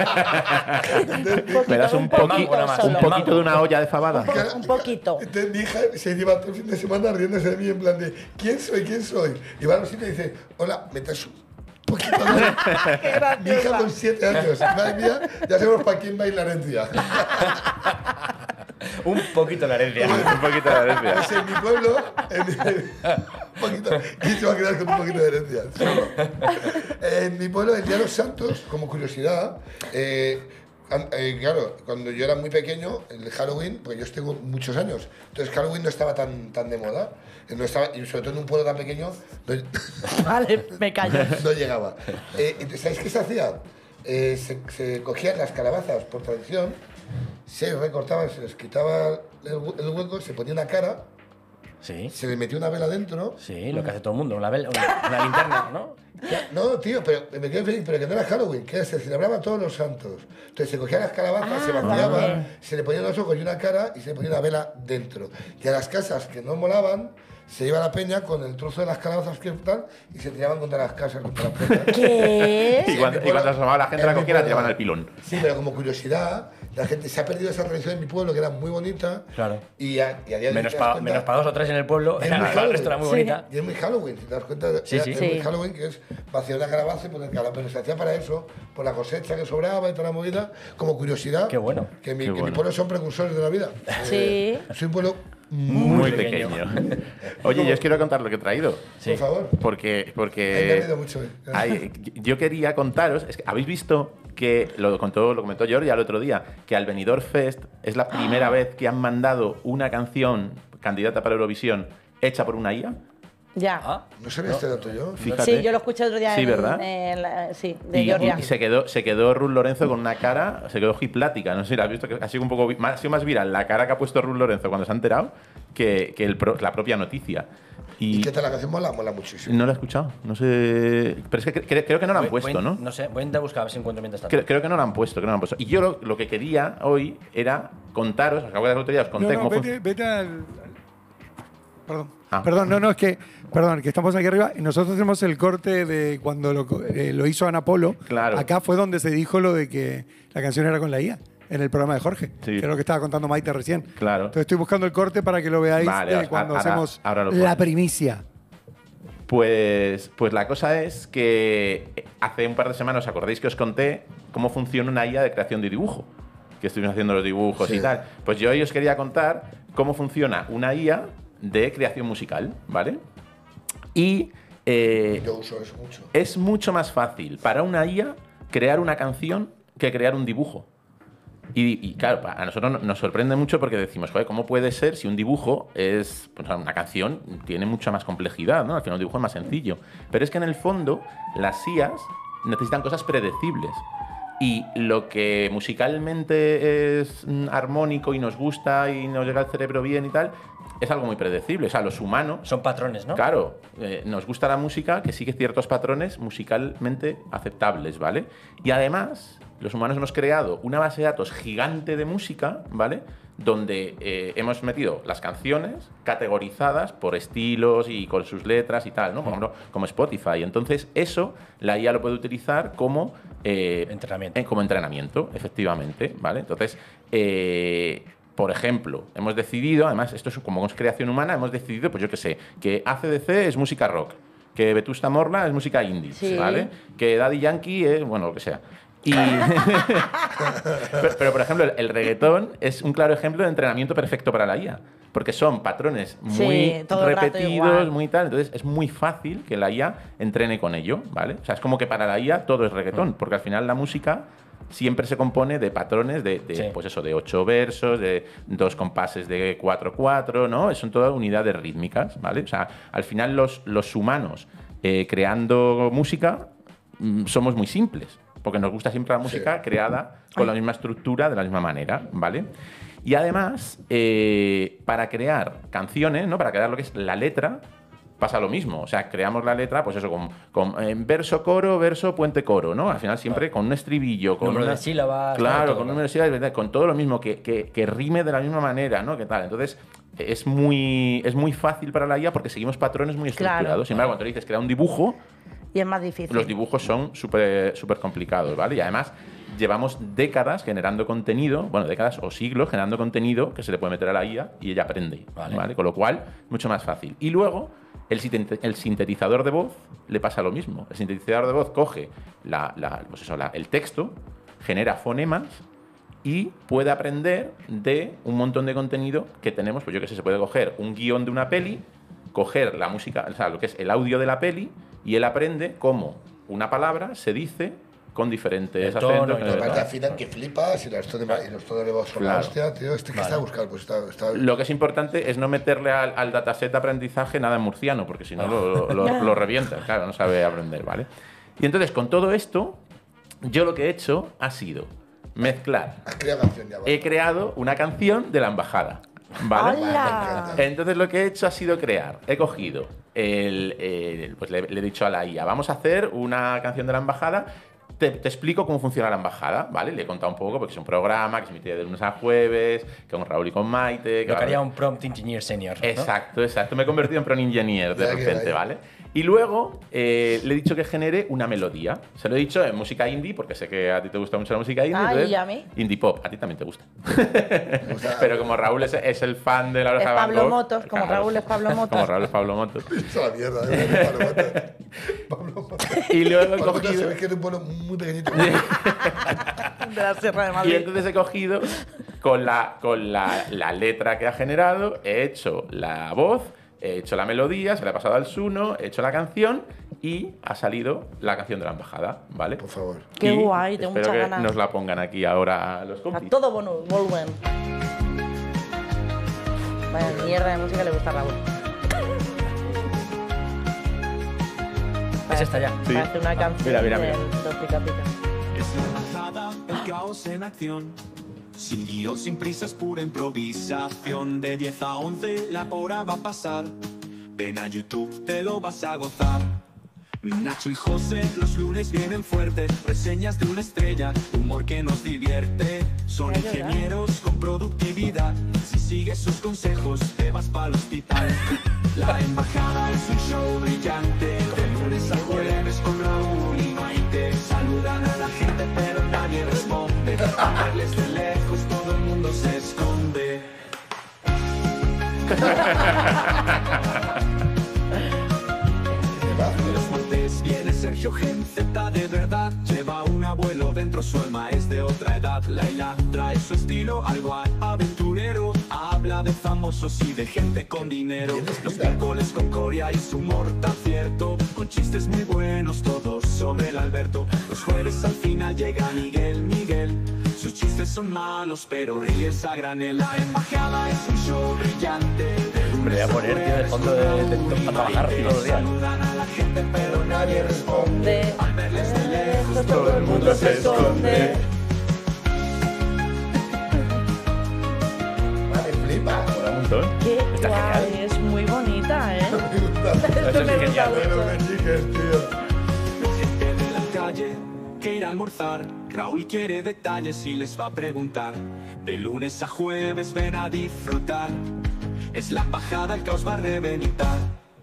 me das un poquito de una olla de fabada. Un poquito. Entonces mi hija se lleva todo el fin de semana riéndose de mí en plan de ¿quién soy? ¿Quién soy? Y va a los sitios y dice, hola, ¿me traes un poquito de...? Qué Mi hija graciosa. con 7 años. Madre mía, ya sabemos para quién va a ir la herencia. Un poquito la herencia. Un poquito de Pues herencia. en mi pueblo, un poquito, ¿quién se va a quedar con un poquito de herencia? Solo. En mi pueblo, el Día de los Santos, como curiosidad, claro, cuando yo era muy pequeño, el Halloween, porque yo tengo muchos años, entonces Halloween no estaba tan de moda, no estaba, y sobre todo en un pueblo tan pequeño, Vale, me callo. no llegaba. ¿Sabéis qué se hacía? Se cogían las calabazas por tradición, se recortaban, se les quitaba el hueco, se ponía una cara, Sí, se le metía una vela dentro. sí, lo que hace todo el mundo. Una linterna, ¿no? No, tío, pero me quedé feliz, pero que no era Halloween, que se celebraba todos los santos. Entonces se cogían las calabazas, se vaciaban, vale. se le ponían los ojos y una cara y se le ponía una vela dentro. Y a las casas que no molaban, se iba la peña con el trozo de las calabazas que tal y se tiraban contra las casas, contra las puertas. ¿Qué? Y cuando asomaba la gente a la coquera, te llevaban al pilón. Sí, pero como curiosidad, la gente se ha perdido esa tradición en mi pueblo que era muy bonita. Claro. Y a día de hoy Menos te das para cuenta- 2 o 3 en el pueblo. Es El muy resto era muy Sí. bonita. Y es muy Halloween, si te das cuenta. Sí, sí. Es Sí. muy Halloween, que es vaciar una calabaza y poner calabaza. Pero se hacía para eso, por la cosecha que sobraba y toda la movida, como curiosidad. Qué bueno. Que mi Qué bueno. pueblo son precursores de la vida. Sí. Soy un pueblo, Muy pequeño. pequeño. Oye, yo os quiero contar lo que he traído. Sí. por favor. Porque He aprendido mucho. yo quería contaros, es que habéis visto que lo comentó Georgia el otro día, que al Benidorm Fest es la primera vez que han mandado una canción candidata para Eurovisión hecha por una IA. Ya. Ah, ¿No sabía este dato yo? Fíjate. Sí, yo lo escuché el otro día Sí, ¿verdad? sí, de Y Georgia. se quedó Ruth Lorenzo con una cara, se quedó hiplática. No sé si la has visto, que ha sido un poco ha sido más viral la cara que ha puesto Ruth Lorenzo cuando se ha enterado que la propia noticia. ¿Y qué tal la canción? Mola muchísimo. No la he escuchado, no sé. Pero es que creo que no la han puesto, ¿no? No sé, voy a intentar buscar a ver si encuentro mientras tanto. Creo que no la han puesto, Y yo lo que quería hoy era contaros, os acabo de las os conté No, cómo vete al... Perdón. Ah. Perdón, es que... Perdón, que estamos aquí arriba y nosotros hacemos el corte de cuando lo hizo Ana Polo. Claro. Acá fue donde se dijo lo de que la canción era con la IA, en el programa de Jorge, Sí. que es lo que estaba contando Maite recién. Claro. Entonces estoy buscando el corte para que lo veáis Vale, de cuando ahora- hacemos ahora lo la pongo. primicia. Pues la cosa es que hace un par de semanas, ¿os acordáis que os conté cómo funciona una IA de creación de dibujo? Que estuvimos haciendo los dibujos Sí. y tal. Pues yo hoy os quería contar cómo funciona una IA de creación musical, ¿vale? Y Yo uso eso mucho. es mucho más fácil para una IA crear una canción que crear un dibujo. Y claro, a nosotros nos sorprende mucho porque decimos, joder, ¿cómo puede ser si un dibujo es. Pues una canción tiene mucha más complejidad, ¿no? Al final un dibujo es más sencillo. Pero es que en el fondo las IAs necesitan cosas predecibles. Y lo que musicalmente es armónico y nos gusta y nos llega al cerebro bien y tal, es algo muy predecible. O sea, los humanos... Son patrones, ¿no? Claro, nos gusta la música que sigue ciertos patrones musicalmente aceptables, ¿vale? Y además, los humanos hemos creado una base de datos gigante de música, ¿vale? Donde hemos metido las canciones categorizadas por estilos y con sus letras y tal, ¿no? Por ejemplo, como Spotify. Entonces, eso la IA lo puede utilizar como... entrenamiento. Como entrenamiento, efectivamente, ¿vale? Entonces, por ejemplo, hemos decidido, además, esto es como es creación humana, hemos decidido, pues yo qué sé, que AC/DC es música rock, que Vetusta Morla es música indie, Sí. ¿vale? Que Daddy Yankee es, bueno, lo que sea. Y pero, por ejemplo, el reggaetón es un claro ejemplo de entrenamiento perfecto para la IA, porque son patrones muy Sí, todo el rato repetidos, igual. muy tal, entonces es muy fácil que la IA entrene con ello, ¿vale? O sea, es como que para la IA todo es reggaetón, porque al final la música siempre se compone de patrones Sí. pues eso, de 8 versos, de 2 compases de 4/4, ¿no? Son todas unidades rítmicas, ¿vale? O sea, al final los humanos creando música somos muy simples, porque nos gusta siempre la música creada con la misma estructura, de la misma manera, ¿vale? Y además, para crear canciones, ¿no? Para crear lo que es la letra, pasa lo mismo. O sea, creamos la letra, pues eso, con verso, coro, verso, puente, coro, ¿no? Al final siempre con un estribillo, con Número una... de sílabas. Claro, todo, con ¿no? número de sílabas, ¿verdad? Con todo lo mismo, que rime de la misma manera, ¿no? ¿Qué tal? Entonces, es muy fácil para la IA porque seguimos patrones muy estructurados. Claro. Sin embargo, cuando le dices crea un dibujo, Y es más difícil. los dibujos son súper complicados, ¿vale? Y además llevamos décadas generando contenido, bueno, décadas o siglos generando contenido que se le puede meter a la IA y ella aprende, ¿vale? Con lo cual, mucho más fácil. Y luego, el sintetizador de voz le pasa lo mismo. El sintetizador de voz coge el texto, genera fonemas y puede aprender de un montón de contenido que tenemos. Pues yo qué sé, se puede coger un guión de una peli, coger la música, o sea, lo que es el audio de la peli, y él aprende cómo una palabra se dice con diferentes El tono acentos. y todo. Aparte afinan que flipas y los tonos de voz son la Claro. hostia, tío. Que está a buscar, pues está... Lo que es importante es no meterle al dataset de aprendizaje nada en murciano, porque si no lo revienta, claro, no sabe aprender, ¿vale? Y entonces, con todo esto, yo lo que he hecho ha sido mezclar. Has creado canción ya, He creado una canción de la embajada, ¿vale? ¡Hala! Entonces lo que he hecho ha sido he cogido, pues le he dicho a la IA, vamos a hacer una canción de la embajada. Te explico cómo funciona la embajada, ¿vale? Le he contado un poco porque es un programa que se emite de lunes a jueves, con Raúl y con Maite. Lo que haría un prompt engineer senior, ¿no? Exacto. Me he convertido en prompt engineer de Ya que repente, vaya. ¿vale? Y luego le he dicho que genere una melodía. Se lo he dicho en música indie, porque sé que a ti te gusta mucho la música indie. Ay, entonces, ¿y a mí? Indie pop, a ti también te gusta. gusta. Pero como Raúl es el fan de la Es oreja de Van Pablo Gogh, Motos, como Raúl es Pablo Motos. Como Raúl es Pablo Motos. Esa es la mierda, Pablo Motos. Y luego he Pablo Motos se cogido... ve que es un pueblo muy pequeñito. De la Sierra de Y Madrid. entonces he cogido con la letra que ha generado, he hecho la voz, he hecho la melodía, se la he pasado al Suno, he hecho la canción y ha salido la canción de la embajada, ¿vale? Por favor. Qué Y guay, tengo espero muchas que ganas. nos la pongan aquí ahora los A compis. todo volumen. Vaya mierda de música le gusta a Raúl. Es esta ya. Sí. Parece una canción Mira. de los Pica Pica. Es la embajada, el caos en acción. Sin guión, sin prisas, pura improvisación. De 10 a 11 la hora va a pasar. Ven a YouTube, te lo vas a gozar. Nacho y José los lunes vienen fuertes. Reseñas de una estrella, humor que nos divierte. Son Voy a llorar. ingenieros con productividad. Si sigues sus consejos, te vas para el hospital. La embajada es un show brillante. De lunes a jueves con Raúl y Maite. Saludan a la gente pero nadie responde. A verles de lejos todo el mundo se esconde. Los martes viene Sergio Genzeta de verdad. Lleva un abuelo dentro, su alma es de otra edad. Laila trae su estilo, algo aventurero. Habla de famosos y de gente con dinero. Los miércoles con Coria y su humor tan cierto. Con chistes muy buenos todos sobre el Alberto. Los jueves al final llega Miguel. Sus chistes son malos pero ríes a granel. La embajada es un show brillante. Me voy a poner, tío, de fondo de para trabajar todos los días. Saludan a la gente pero nadie responde. Al verles de lejos lejos todo el mundo se esconde. Vale, flipa. Mola un montón. Qué Está guay, genial. es muy bonita, ¿eh? Me gusta. Esto Eso me es gusta genial. Pero mucho. me chiques, tío. Gente de la calle que ir a almorzar. Raúl quiere detalles y les va a preguntar. De lunes a jueves ven a disfrutar. Es la embajada el que os va a reventar.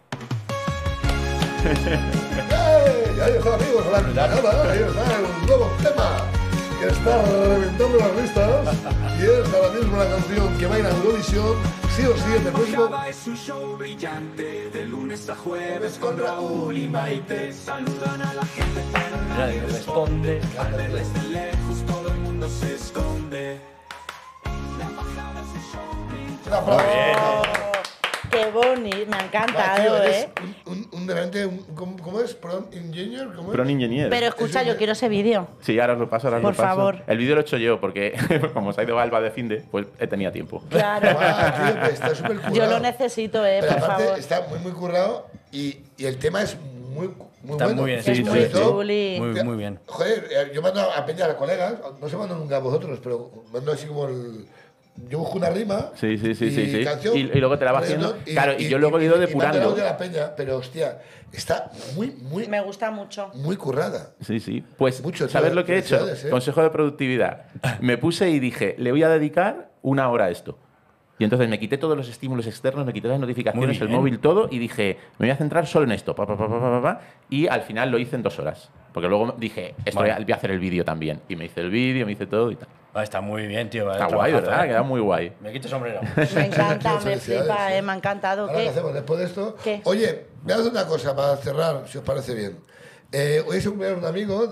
¡Ey! Ahí está, amigos, la embajada. Ahí está el nuevo tema que está reventando las listas. Y es ahora mismo la canción que va a ir a Eurovisión, sí o sí, en el próximo. Embajada es un show brillante. De lunes a jueves con Raúl y Maite. Saludan a la gente pero Nadie responde. Al verles de lejos todo el mundo se esconde. La embajada es un show brillante. Un aplauso. Qué bonito, me ha Va, encantado, tío, eres ¿eh? realmente ¿cómo es? ¿Prom engineer? ¿Cómo es? Pron Engineer. Pero escucha, yo quiero ese vídeo. Sí, ahora os lo paso, ahora os Por lo paso. favor. El vídeo lo he hecho yo porque como se ha ido Alba de finde, pues tenía tiempo. Claro. Ah, tío, está súper currado. Yo lo necesito, Pero por aparte favor. está muy currado y el tema es muy Está bueno. muy bien, sí, Es sí, muy sí. chuli. Muy bien. Joder, yo mando a peñar a colegas, no se mando nunca a vosotros, pero mando así como el... Yo busco una rima Sí. canción, Y luego te la vas haciendo. Claro, y yo luego he ido mando el depurando. audio a la peña, pero hostia, está Me gusta mucho. muy currada. Sí. Pues, Mucho, tío, ¿sabes lo que he hecho? felicidades, ¿eh? Consejo de productividad. Me puse y dije, le voy a dedicar 1 hora a esto. Y entonces me quité todos los estímulos externos, me quité las notificaciones, Muy el bien. móvil, todo, y dije, me voy a centrar solo en esto. Y al final lo hice en 2 horas. Porque luego dije, esto Vale. voy a hacer el vídeo también. Y me hice el vídeo, me hice todo y tal. Ah, está muy bien, tío. Está guay, ¿verdad? Queda muy guay. Me quito el sombrero. Me encanta, me Felicidades, flipa, sí. me ha encantado. Ahora, ¿qué ¿Qué? hacemos después de esto? ¿Qué? Oye, voy a hacer una cosa para cerrar, si os parece bien. Hoy es un cumpleaños de un amigo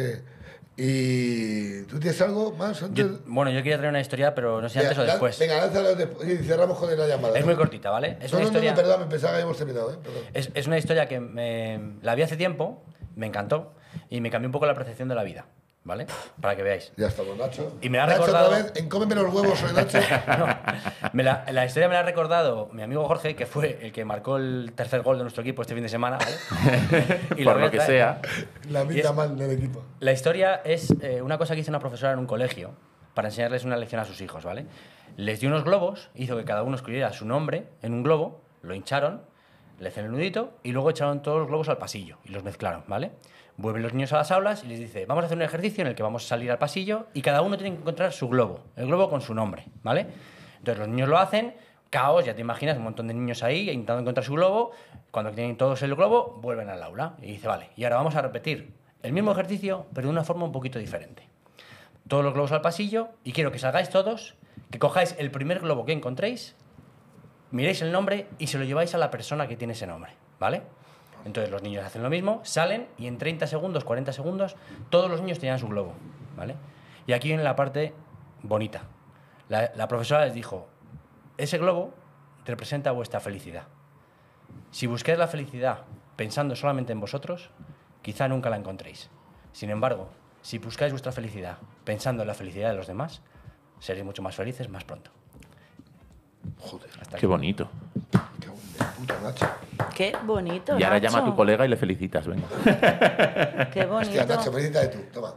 y ¿tú tienes algo más antes? Bueno, yo quería traer una historia, pero no sé si antes o Venga, después. Venga, lánzalo después y cerramos con la llamada. Es muy cortita, ¿vale? Es una No, historia. perdón, me pensaba que habíamos terminado, perdón. Es una historia que la vi hace tiempo, me encantó y me cambió un poco la percepción de la vida, ¿vale? Para que veáis. Ya estamos, Nacho. Y me la ha Nacho recordado- otra vez, en Cómeme los huevos, soy Nacho. No, la historia me la ha recordado mi amigo Jorge, que fue el que marcó el tercer gol de nuestro equipo este fin de semana, ¿vale? Y Por voy a lo que traer. sea. La Y mitad es- mal del equipo. La historia es una cosa que hizo una profesora en un colegio para enseñarles una lección a sus hijos, ¿vale? Les dio unos globos, hizo que cada uno escribiera su nombre en un globo, lo hincharon, le hicieron el nudito y luego echaron todos los globos al pasillo y los mezclaron, ¿vale? Vuelven los niños a las aulas y les dice, vamos a hacer un ejercicio en el que vamos a salir al pasillo y cada uno tiene que encontrar su globo, el globo con su nombre, ¿vale? Entonces los niños lo hacen, caos, ya te imaginas, un montón de niños ahí intentando encontrar su globo, cuando tienen todos el globo, vuelven al aula y dice, vale, y ahora vamos a repetir el mismo ejercicio, pero de una forma un poquito diferente. Todos los globos al pasillo y quiero que salgáis todos, que cojáis el primer globo que encontréis, miréis el nombre y se lo lleváis a la persona que tiene ese nombre, ¿vale? Entonces los niños hacen lo mismo, salen y en 30 segundos, 40 segundos, todos los niños tenían su globo, ¿vale? Y aquí viene la parte bonita. La profesora les dijo, ese globo representa vuestra felicidad. Si buscáis la felicidad pensando solamente en vosotros, quizá nunca la encontréis. Sin embargo, si buscáis vuestra felicidad pensando en la felicidad de los demás, seréis mucho más felices más pronto. Joder, Hasta Qué aquí. bonito. qué puta Nacho. Qué bonito. Y ahora llama a Nacho. tu colega y le felicitas, venga. Qué Hostia, bonito. Nacho, felicita de tú, toma.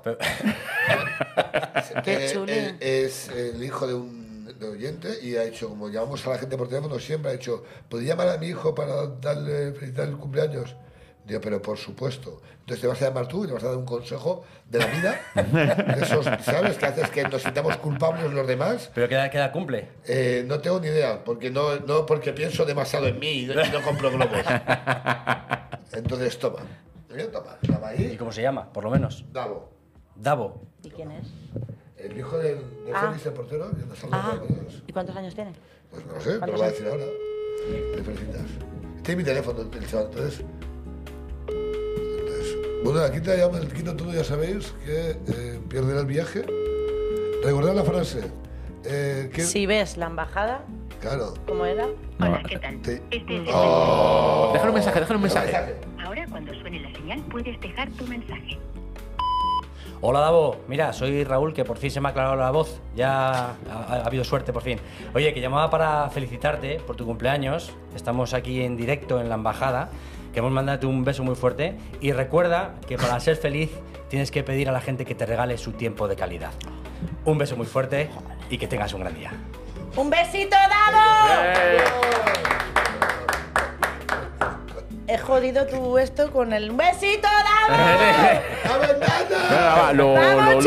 Qué chuli. Él es el hijo de un oyente y ha hecho, como llamamos a la gente por teléfono siempre, ha dicho, ¿podría llamar a mi hijo para felicitar el cumpleaños? Digo, pero por supuesto. Entonces te vas a llamar tú y te vas a dar un consejo de la vida. De esos, ¿sabes? Que haces que nos sintamos culpables los demás. ¿Pero qué edad cumple? No tengo ni idea, porque no porque pienso demasiado en mí y no compro globos. Entonces toma. Toma, llama ¿Y ahí. cómo se llama? Por lo menos. Davo. Davo. ¿Y quién es? El hijo de Ah. Félix, el portero, ya no Ah, sabes. ¿y cuántos años tiene? Pues no lo sé, te lo ¿Cuántos voy a años? decir ahora. Te felicitas. Este es mi teléfono, el chaval, entonces. Bueno, aquí te llamo el quinto todo, ya sabéis que pierden el viaje. Recordad la frase. Que, Si ves la embajada, Claro. ¿cómo era? Hola, ¿qué tal? Te- Este es el Déjale un mensaje, déjale un mensaje. Ahora, cuando suene la señal, puedes dejar tu mensaje. Hola Davo, mira, soy Raúl, que por fin se me ha aclarado la voz, ya ha habido suerte por fin. Oye, que llamaba para felicitarte por tu cumpleaños, estamos aquí en directo en la embajada, queremos mandarte un beso muy fuerte y recuerda que para ser feliz tienes que pedir a la gente que te regale su tiempo de calidad. Un beso muy fuerte y que tengas un gran día. ¡Un besito, Davo! He jodido tú esto con el ¡un besito, Davo! ¡A ver, Venga, va, lo.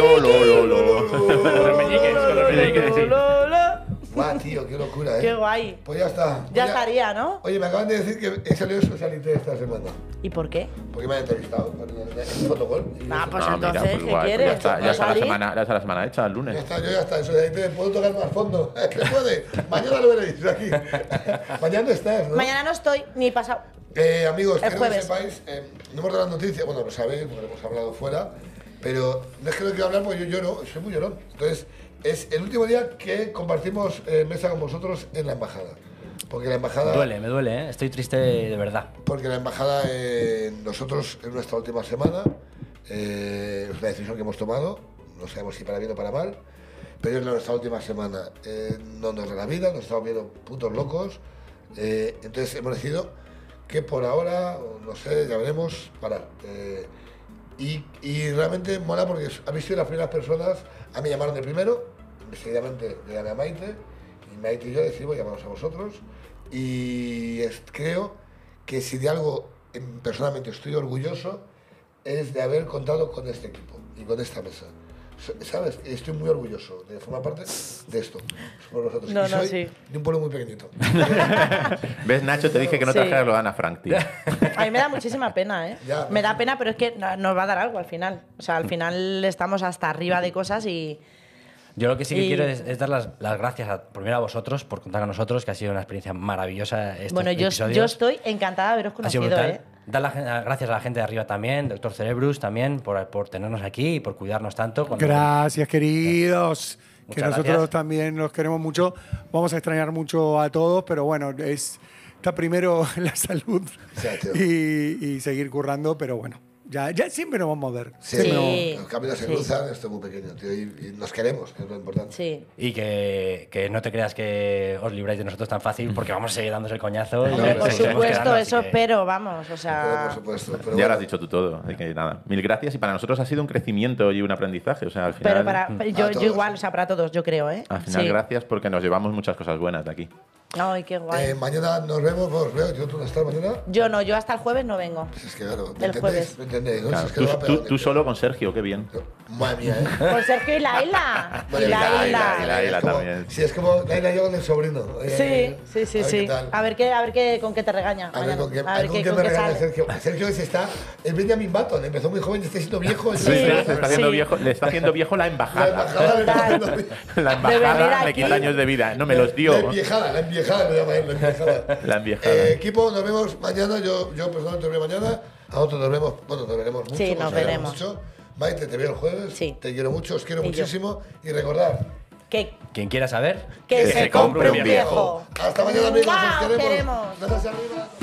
Con los meñiques, con los meñiques, sí. Guau, tío, qué locura, ¿eh? Qué guay. Pues ya está. Ya estaría, ¿no? Oye, me acaban de decir que he salido en Socialité esta semana. ¿Y por qué? Porque me han entrevistado en Fotogol. Ah, pues Ah, entonces, mira, pues ¿qué guay, quieres? pues ya ¿No está salir? ya está la semana hecha, el Ya lunes. está, yo ya está. En Socialité puedo tocar más fondo. ¿Qué puede? Mañana lo veréis aquí. Mañana estás, ¿no? Mañana no estoy, ni pasado. Amigos, El quiero que jueves. sepáis, no hemos dado las noticias, bueno, lo sabéis, porque hemos hablado fuera, pero no es que no quiero hablar porque yo lloro, soy muy llorón. Entonces, es el último día que compartimos mesa con vosotros en la embajada. Porque la embajada... Me duele, ¿eh? Estoy triste de verdad. Porque la embajada, nosotros en nuestra última semana, es una decisión que hemos tomado, no sabemos si para bien o para mal, pero es nuestra última semana. No nos da la vida, nos estamos viendo putos locos, entonces hemos decidido que por ahora, no sé, ya veremos, parar. Y realmente mola porque habéis sido las primeras personas, a mí me llamaron de primero, seguidamente le llamé a Maite, y Maite y yo decidimos llamarnos a vosotros, y creo que si de algo personalmente estoy orgulloso, es de haber contado con este equipo y con esta mesa. ¿Sabes? Estoy muy orgulloso de formar parte de esto. Por vosotros. No, y soy sí. de un pueblo muy pequeñito. ¿Ves, Nacho? Te dije que no Sí. trajeras lo de Ana Frank, tío. A mí me da muchísima pena, ¿eh? Ya, Me da pena, pero es que nos va a dar algo al final. O sea, al final estamos hasta arriba de cosas y... Yo lo que sí que Y- quiero es dar las gracias primero a vosotros por contar con nosotros, que ha sido una experiencia maravillosa. Bueno, yo estoy encantada de haberos Ha sido conocido, brutal. ¿eh? Dar las gracias a la gente de arriba también, Doctor Cerebrus también, por tenernos aquí y por cuidarnos tanto. Gracias, queridos. Que Muchas nosotros gracias. también los queremos mucho. Vamos a extrañar mucho a todos, pero bueno, está primero la salud Sí, tío. y seguir currando, pero bueno, ya siempre nos vamos a ver. Sí, Siempre Sí. los caminos se Sí. cruzan, esto es muy pequeño, tío, y nos queremos, que es lo importante. Sí. Y que no te creas que os libráis de nosotros tan fácil, porque vamos a seguir dándonos el coñazo. y Hombre, por seguiremos supuesto, quedando, así eso que- espero, vamos. O Pero, sea... por supuesto. Pero Ya bueno, lo has dicho tú todo. Así que nada, mil gracias. Y para nosotros ha sido un crecimiento y un aprendizaje. O sea, al final, Pero para... Yo todos. igual, o sea, para todos, yo creo, ¿eh? al final Sí. gracias porque nos llevamos muchas cosas buenas de aquí. Ay, qué guay. mañana nos vemos, vos veo, yo tú no estás mañana. Yo no, yo hasta el jueves no vengo. Es que claro, El jueves. ¿me entendéis? ¿no? Claro, Si es que no va a pegar tú solo con Sergio, qué bien. Madre mía, ¿eh? Con Sergio y Laila. Y Bueno, Laila. Laila es como- también. Sí, es como Laila y yo con el sobrino. Sí, sí, a ver sí. qué tal. A ver qué, con qué te regaña. A ver mañana. con qué, A ver con qué con me qué regala sale. Sergio. Sergio es Benjamin Button, empezó muy joven y está siendo viejo. Sí, Sí, le está haciendo sí. viejo, le está haciendo viejo la La embajada. embajada le está haciendo Total. viejo. La De venir embajada le aquí. quita años de vida. No me los dio. La emviejada lo llama él, la emviejada. La emviejada. Equipo, nos vemos mañana. Yo personalmente nos veo mañana. A otros nos vemos, bueno, nos veremos mucho. Sí, nos veremos. Mucho. Maite, te veo el jueves. Sí. Te quiero mucho, os quiero Y yo. muchísimo. Y recordad, Que Quien quiera saber, se compre un viejo. Hasta mañana, amigos. Os ¡Guau! queremos. Queremos. Gracias arriba.